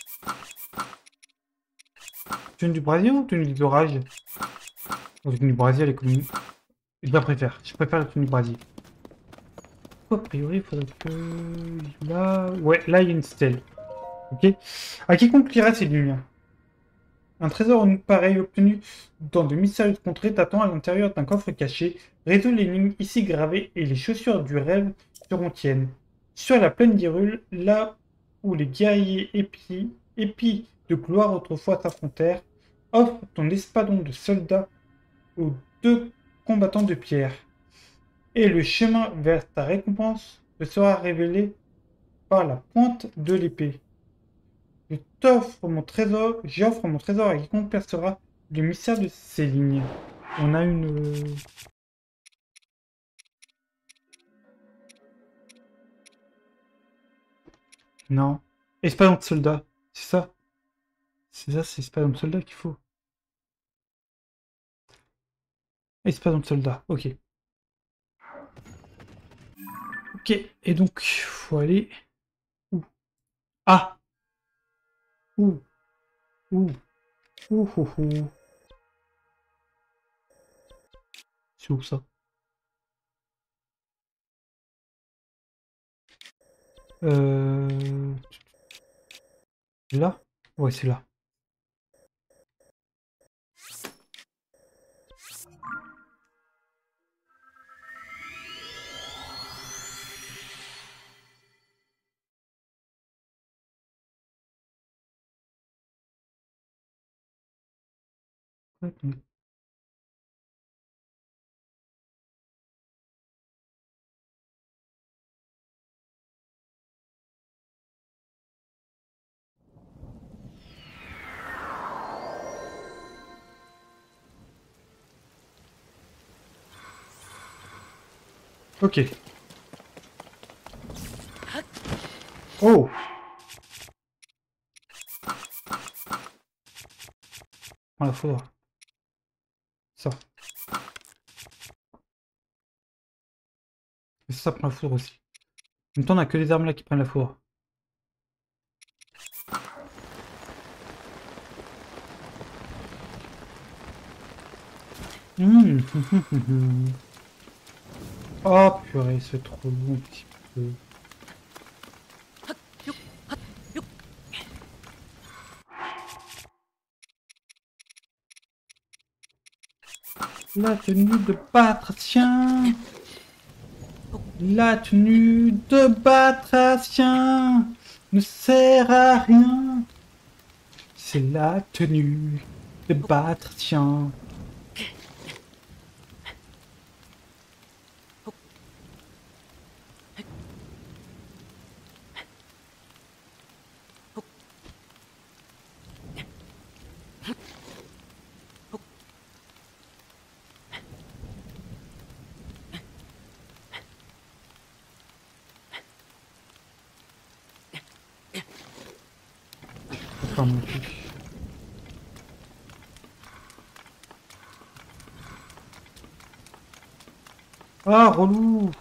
Tenue du brasier ou tenue des orages? La tenue du brasier, elle est comme... Je la préfère. Je préfère la tenue du brasier. A priori, il faudrait que... Là... Ouais, là, il y a une stèle. Ok. À quiconque lira ces lignes. Un trésor pareil obtenu dans de mystérieuses contrées t'attend à l'intérieur d'un coffre caché. Résous l'énigme ici gravée et les chaussures du rêve seront tiennes. Sur la plaine d'Hyrule, là où les guerriers épis, épis de gloire autrefois s'affrontèrent, offre ton espadon de soldat aux deux combattants de pierre. Et le chemin vers ta récompense te sera révélé par la pointe de l'épée. Je t'offre mon trésor, j'offre mon trésor à quiconque percera le mystère de ces lignes. On a une... euh, Non. Espadon de soldat. C'est ça. C'est ça, c'est espadon de soldat qu'il faut. Espadon de soldat. Ok. Ok. Et donc, faut aller... Où? Ah! Où? Où? Ouh, ouh, ouh. C'est où ça? Euh... Là? Ouais, c'est là. Ok. Oh! Prends la foudre. Ça. Et ça, ça prend la foudre aussi. En même temps, on a que les armes là qui prennent la foudre. Mmh. Oh purée, c'est trop long un petit peu. La tenue de batracien. La tenue de batracien ne sert à rien. C'est la tenue de batracien. Enfin, mon Dieu. Ah, relou.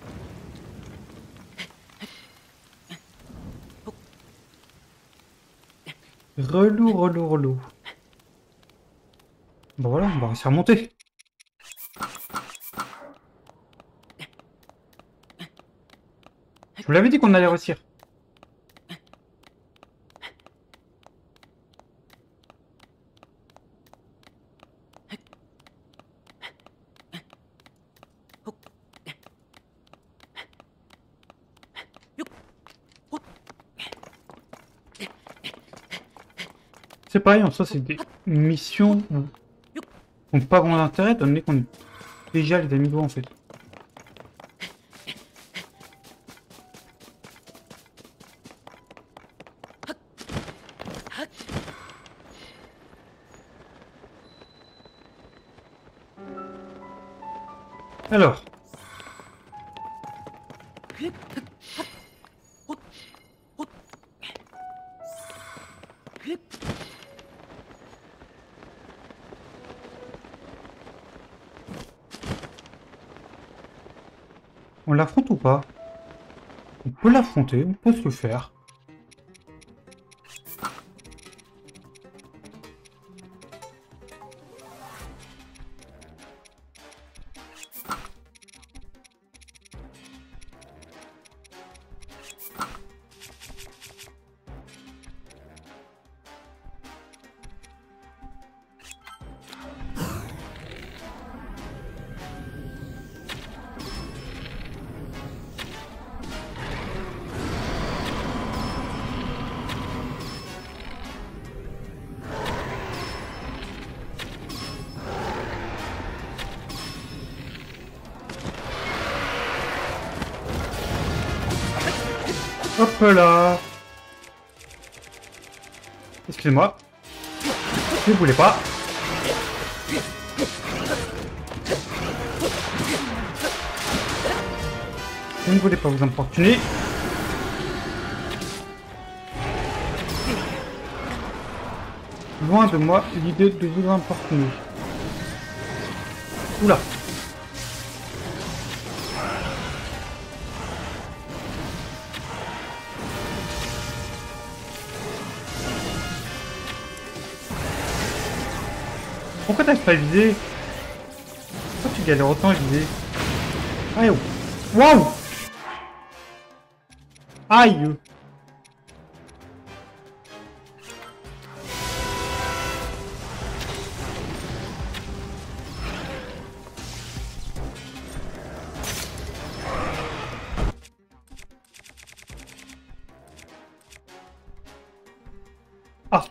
Relou, relou, relou. Bon voilà, on va réussir à monter. Je vous l'avais dit qu'on allait réussir. C'est pareil, en soi, c'est des missions où n'ont pas grand intérêt, étant donné qu'on est déjà les amis en fait. Alors. On l'affronte ou pas? On peut l'affronter, on peut se le faire. Hop là. Excusez-moi. Je ne voulais pas. Je ne voulais pas vous importuner. Loin de moi l'idée de vous importuner. Oula. Pourquoi t'as pas visé? Pourquoi tu galères autant à viser? Aïe! Waouh! Aïe! Ah!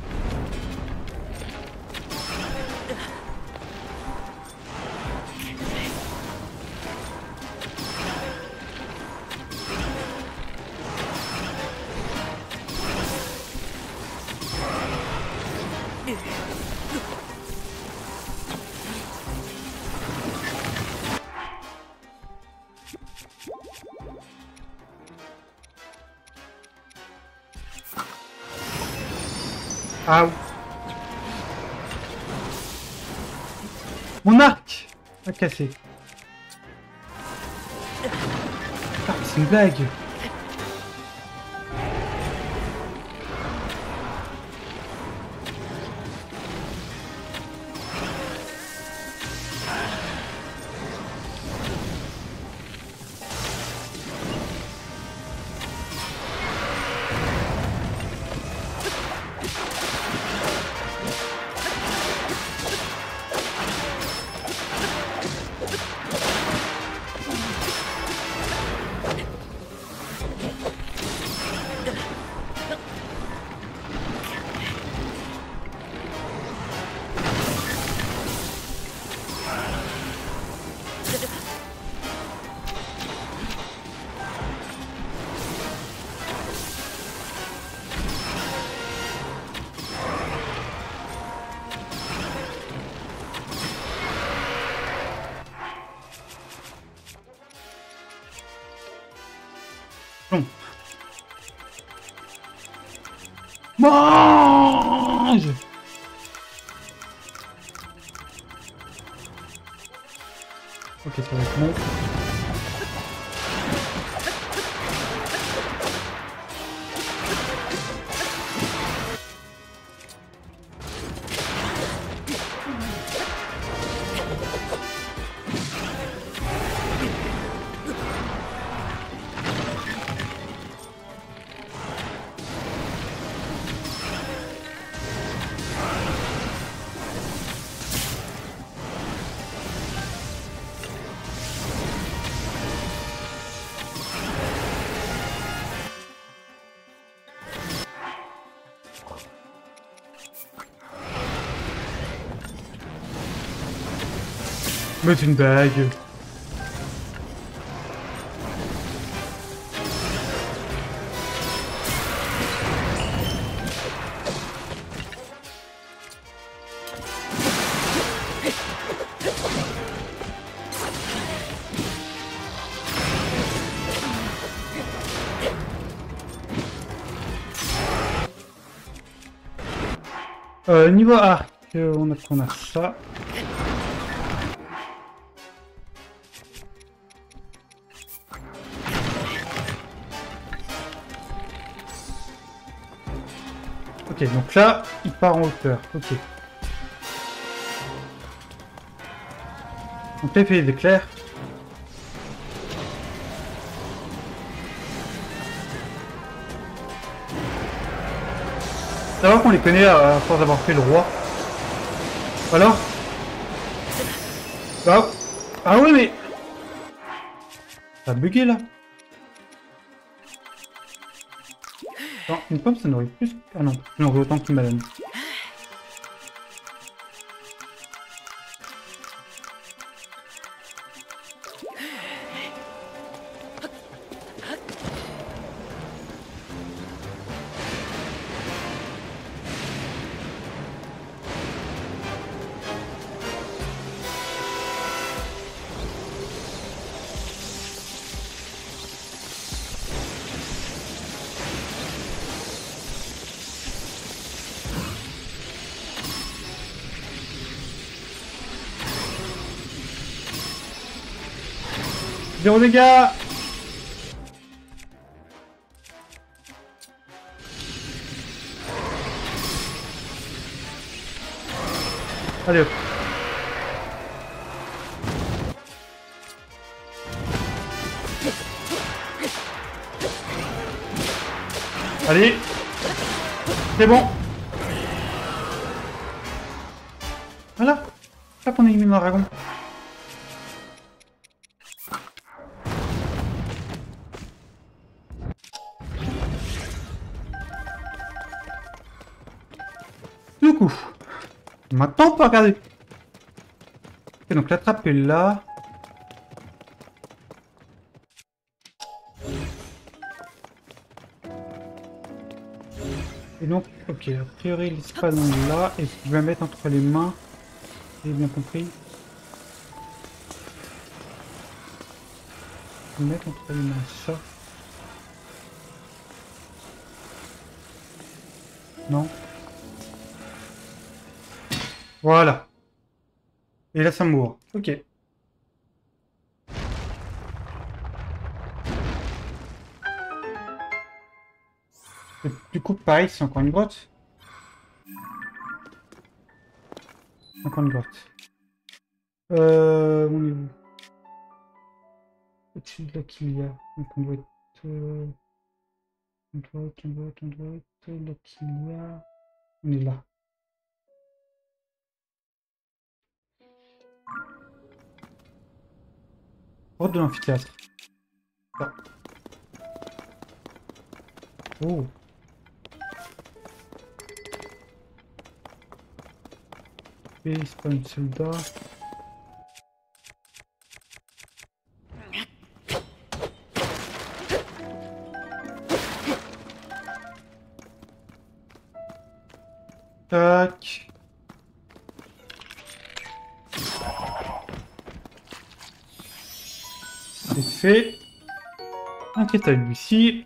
Ah oui. Mon arc a cassé. Ah, c'est une blague. Non. Mange! Ok, ça va être bon. Mais c'est une blague. Euh, niveau arc, euh, on a qu'on a ça. Ok, donc là, il part en hauteur. Ok. Donc là, il fait des éclairs. Ça va qu'on les connaît à force d'avoir fait le roi. Alors ah, ah oui, mais... Ça a bugué, là. Attends, une pomme, ça n'aurait plus... Ah non, ça n'aurait autant qu'une banane. Zéro dégâts. Allez hop. Allez. C'est bon. Voilà. Hop, on a éliminé le dragon. Du coup, maintenant on peut regarder. Ok, donc la trappe est là. Et donc, ok, a priori l'espace est là. Et je vais la mettre entre les mains. J'ai bien compris. Je vais mettre entre les mains ça. Non. Voilà. Et là, ça m'ouvre. Ok. Et du coup, pareil, c'est encore une grotte. Encore une grotte. Euh... On est où? Au-dessus de là qu'il y a. Donc on doit être... Euh... On doit être, on doit être, on doit être... Là qu'il y a... On est là. Grotte de l'amphithéâtre. Ah. Oh. Et spawn soldat. Tac. C'est fait. Inquiète à lui ici.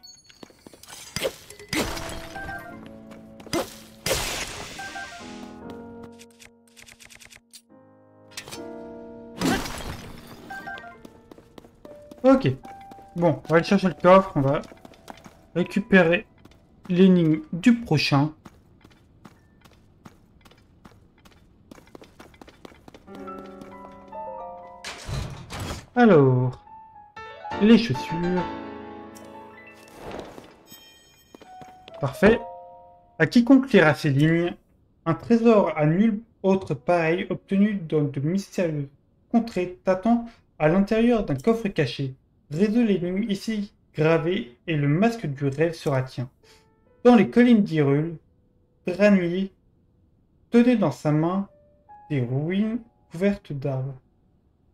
Ok. Bon, on va aller chercher le coffre. On va récupérer l'énigme du prochain. Alors, les chaussures. Parfait. À quiconque lira ces lignes, un trésor à nul autre pareil obtenu dans de mystérieuses contrées t'attend à l'intérieur d'un coffre caché. Résous l'énigme ici gravée et le masque du rêve sera tien. Dans les collines d'Hyrule, Brannier tenait dans sa main des ruines couvertes d'arbres.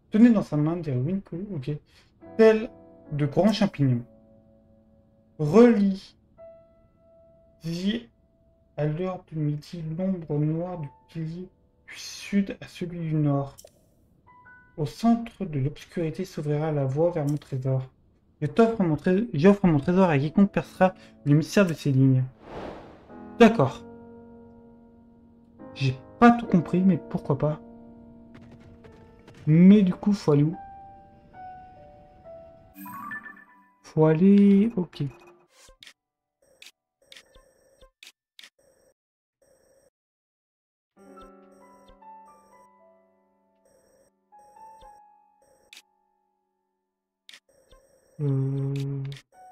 Tenez dans sa main des ruines, ok. Telles de grands champignons. Relie à l'heure du midi l'ombre noire du pilier du sud à celui du nord. Au centre de l'obscurité s'ouvrira la voie vers mon trésor. Je t'offre mon trésor, j'offre mon trésor à quiconque percera le mystère de ces lignes. D'accord. J'ai pas tout compris, mais pourquoi pas. Mais du coup, faut aller où? Faut aller... Ok. Euh...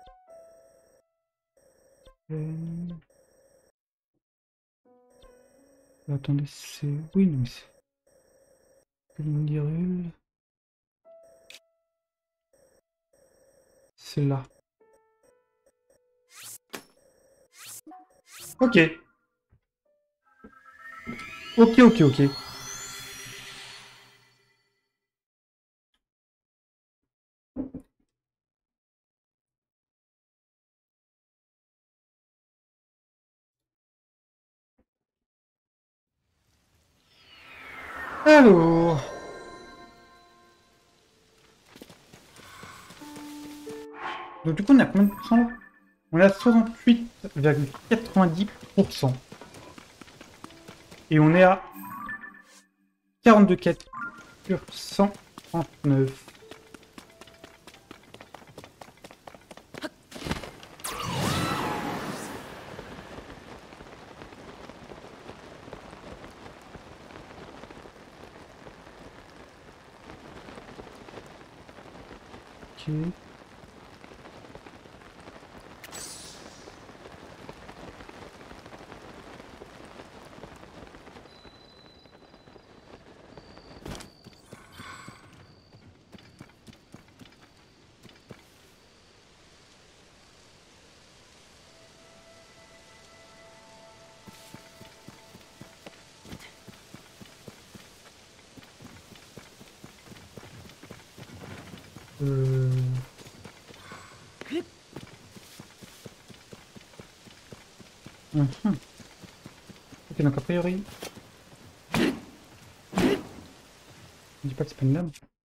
euh, Attendez, c'est... Oui, non, mais c'est... Une virule... C'est là. Ok. Ok, ok, ok. Alors... Donc du coup, on a combien de pourcents là? On est à soixante-huit virgule quatre-vingt-dix pour cent. Et on est à quarante-deux quêtes sur cent trente-neuf. Ok. Euh... mhm. Ok, donc a priori... Je dis pas que c'est pas une lame.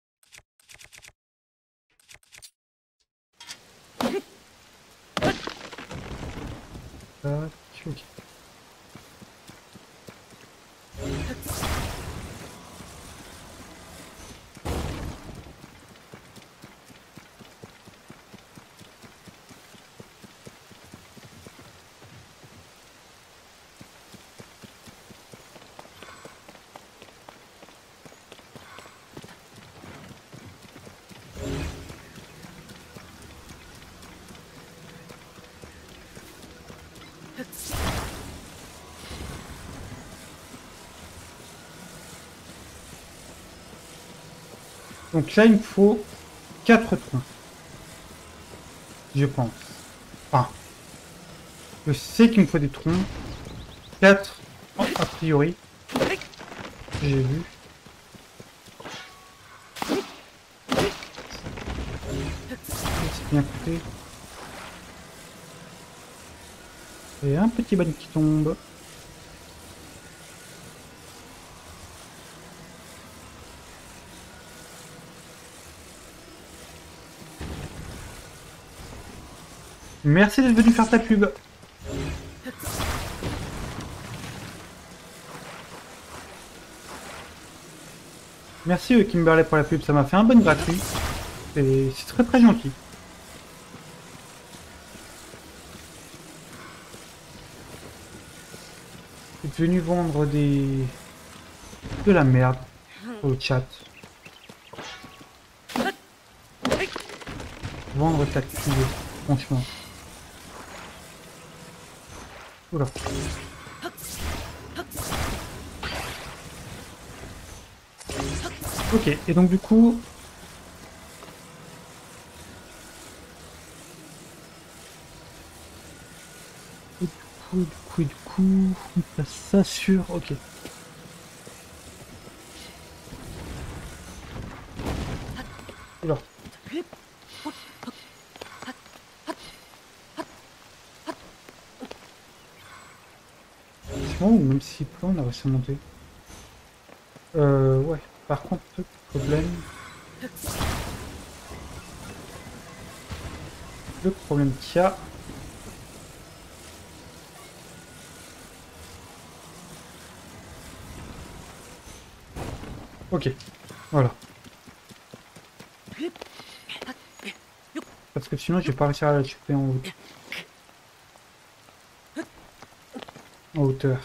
Tac, ok. Donc là, il me faut quatre troncs. Je pense. Enfin, je sais qu'il me faut des troncs. quatre a priori. J'ai vu. C'est bien coupé. Et un petit ban qui tombe. Merci d'être venu faire ta pub. Merci euh, Kimberley pour la pub, ça m'a fait un bon gratuit. Et c'est très très gentil. Tu es venu vendre des... de la merde au chat. Vendre ta cul, franchement. Oula. Ok, et donc du coup... Et du coup, du coup, du coup... On passe ça sur... Ok. Oula. Bon, même si on a réussi à monter. Euh, ouais. Par contre, le problème... Le problème qu'il y a... Ok. Voilà. Parce que sinon, je vais pas réussir à la choper en haut. En hauteur.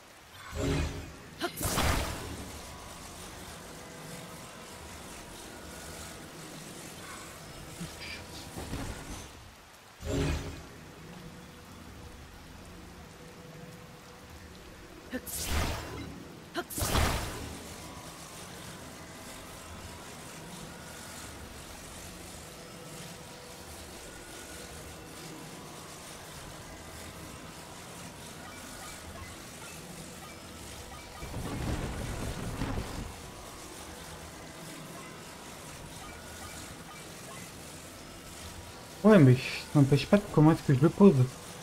Ouais, mais ça n'empêche pas de comment est-ce que je le pose.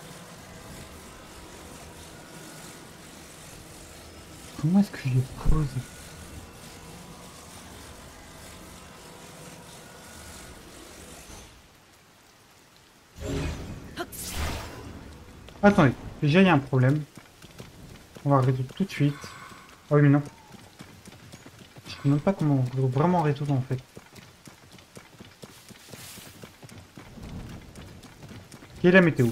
Comment est-ce que je le pose? Attendez, déjà il y a un problème. On va résoudre tout de suite. Oh oui, mais non. Je ne sais même pas comment on veut vraiment résoudre en fait. Quelle est la météo?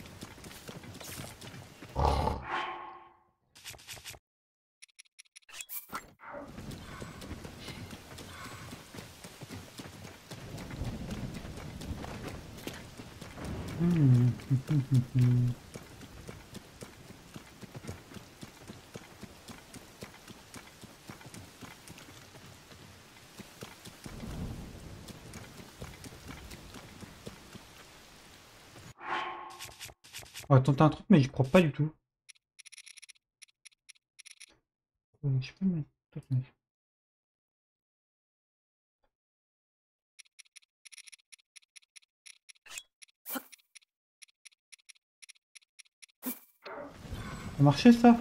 Hmm. On va tenter un truc, mais je crois pas du tout. Euh, Je peux mettre... Attendez. Ça a marché ça?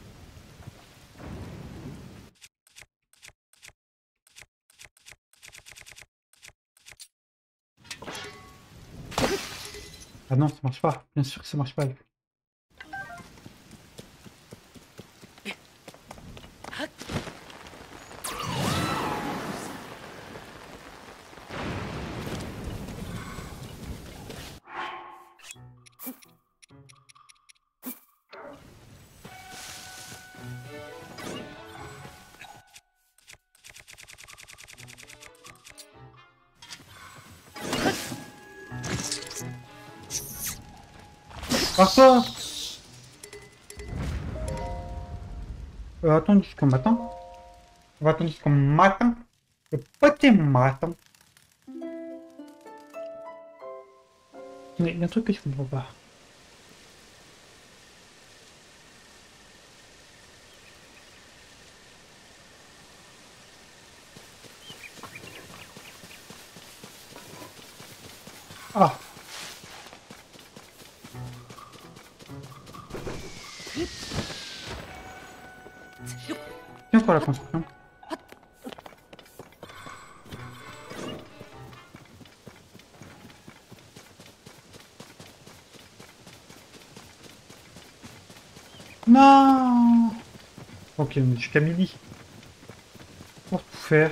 Ah non, ça marche pas. Bien sûr que ça marche pas. Par quoi? Euh, attends jusqu'au matin. On va attendre jusqu'au matin. Le petit matin. Mais il y a un truc que je comprends pas. Ah. Tiens pour la construction. Non. Ok, on est jusqu'à midi. Pour tout faire.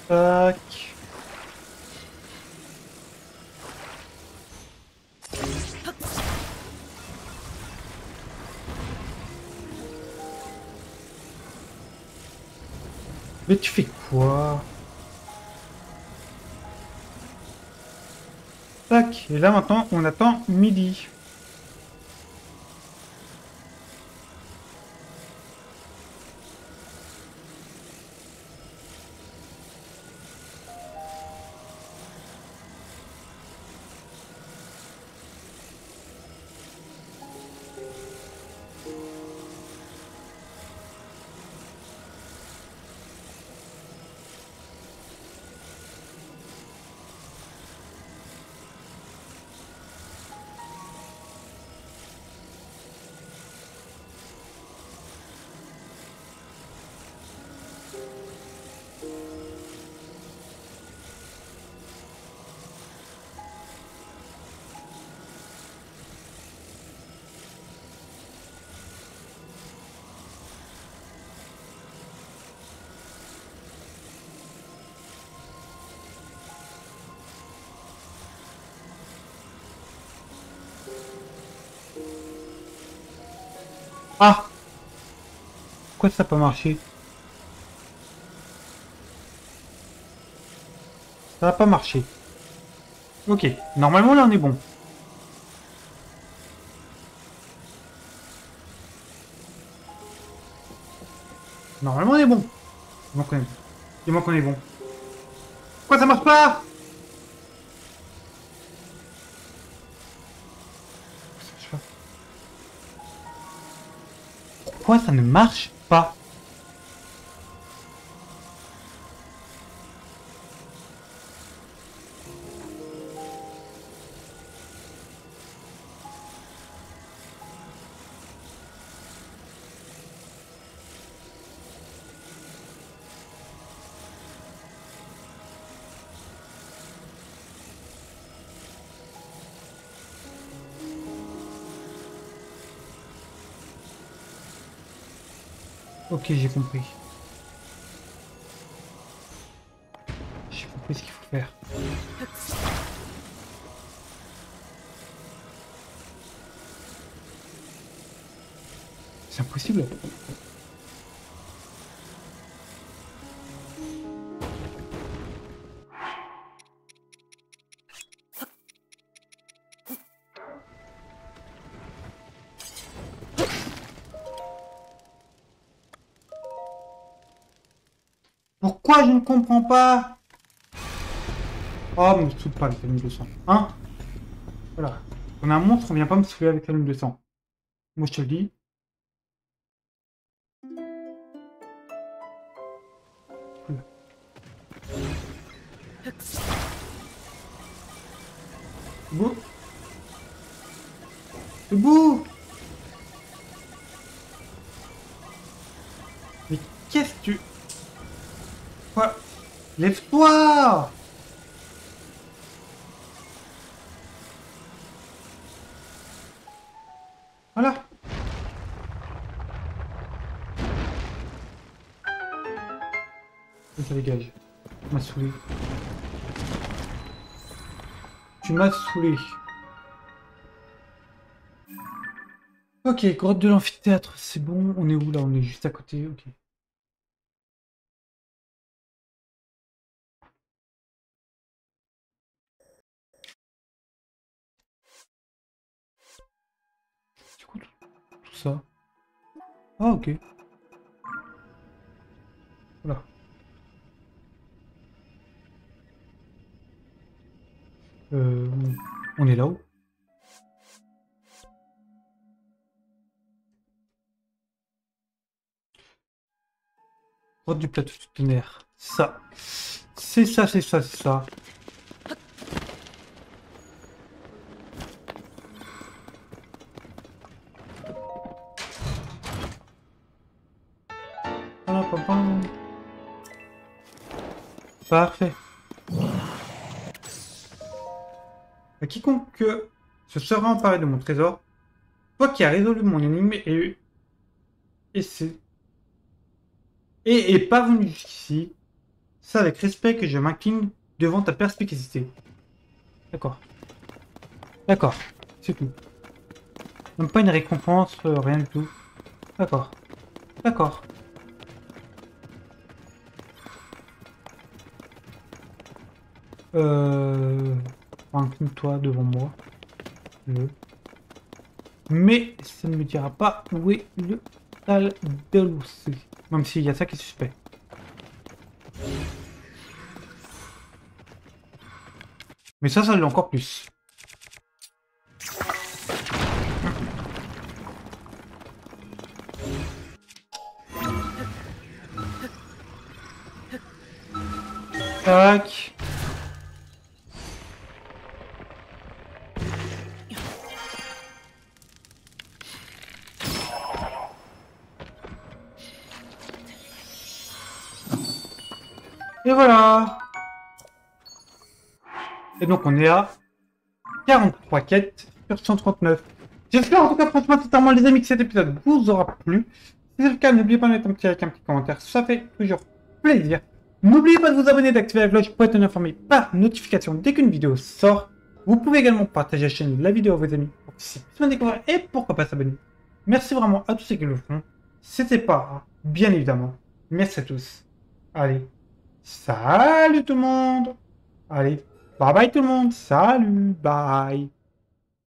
Tac. Mais tu fais quoi? Tac. Et là maintenant, on attend midi. Ah! Pourquoi ça n'a pas marché? Ça n'a pas marché. Ok, normalement là on est bon. Normalement on est bon. Dis-moi qu'on est bon. Dis-moi qu'on est bon. Pourquoi ça marche pas? Pourquoi ça ne marche pas? Ok, j'ai compris. J'ai compris ce qu'il faut faire. C'est impossible. Pourquoi je ne comprends pas? Oh, mais me saoule pas avec la lune de sang. Hein? Voilà. On a un monstre, on vient pas me saouler avec la lune de sang. Moi, je te le dis. Voilà. Debout. Debout. Mais qu'est-ce que tu... Quoi? Lève-toi! Voilà. Ça dégage. Tu m'as saoulé. Tu m'as saoulé. Ok, grotte de l'amphithéâtre, c'est bon. On est où là? On est juste à côté, ok. C'est quoi tout, tout ça? Ah, ok. Voilà. Euh, on est là-haut. Grotte du plateau tuténaire. Ça. C'est ça, c'est ça, c'est ça. Voilà, pam, pam. Parfait. À quiconque se sera emparé de mon trésor, toi qui as résolu mon énigme et, et, c'est- et est parvenu jusqu'ici, C'est avec respect que je m'incline devant ta perspicacité. D'accord. D'accord. C'est tout. Même pas une récompense, euh, rien du tout. D'accord. D'accord. Euh... Incline-toi devant moi. Le. Mais ça ne me dira pas où est le tal Delucy. Même s'il y a ça qui est suspect. Mais ça, ça l'est encore plus. Tac. Et voilà. Et donc on est à quarante-trois quêtes sur cent trente-neuf. J'espère en tout cas franchement sincèrement les amis que cet épisode vous aura plu. Si c'est le cas, n'oubliez pas de mettre un petit like, un petit commentaire, ça fait toujours plaisir. N'oubliez pas de vous abonner et d'activer la cloche pour être informé par notification dès qu'une vidéo sort. Vous pouvez également partager la chaîne, la vidéo à vos amis pour qu'ils puissent découvrir et pourquoi pas s'abonner. Merci vraiment à tous ceux qui le font. C'était pas, bien évidemment. Merci à tous. Allez, salut tout le monde. Allez, bye bye tout le monde. Salut, bye.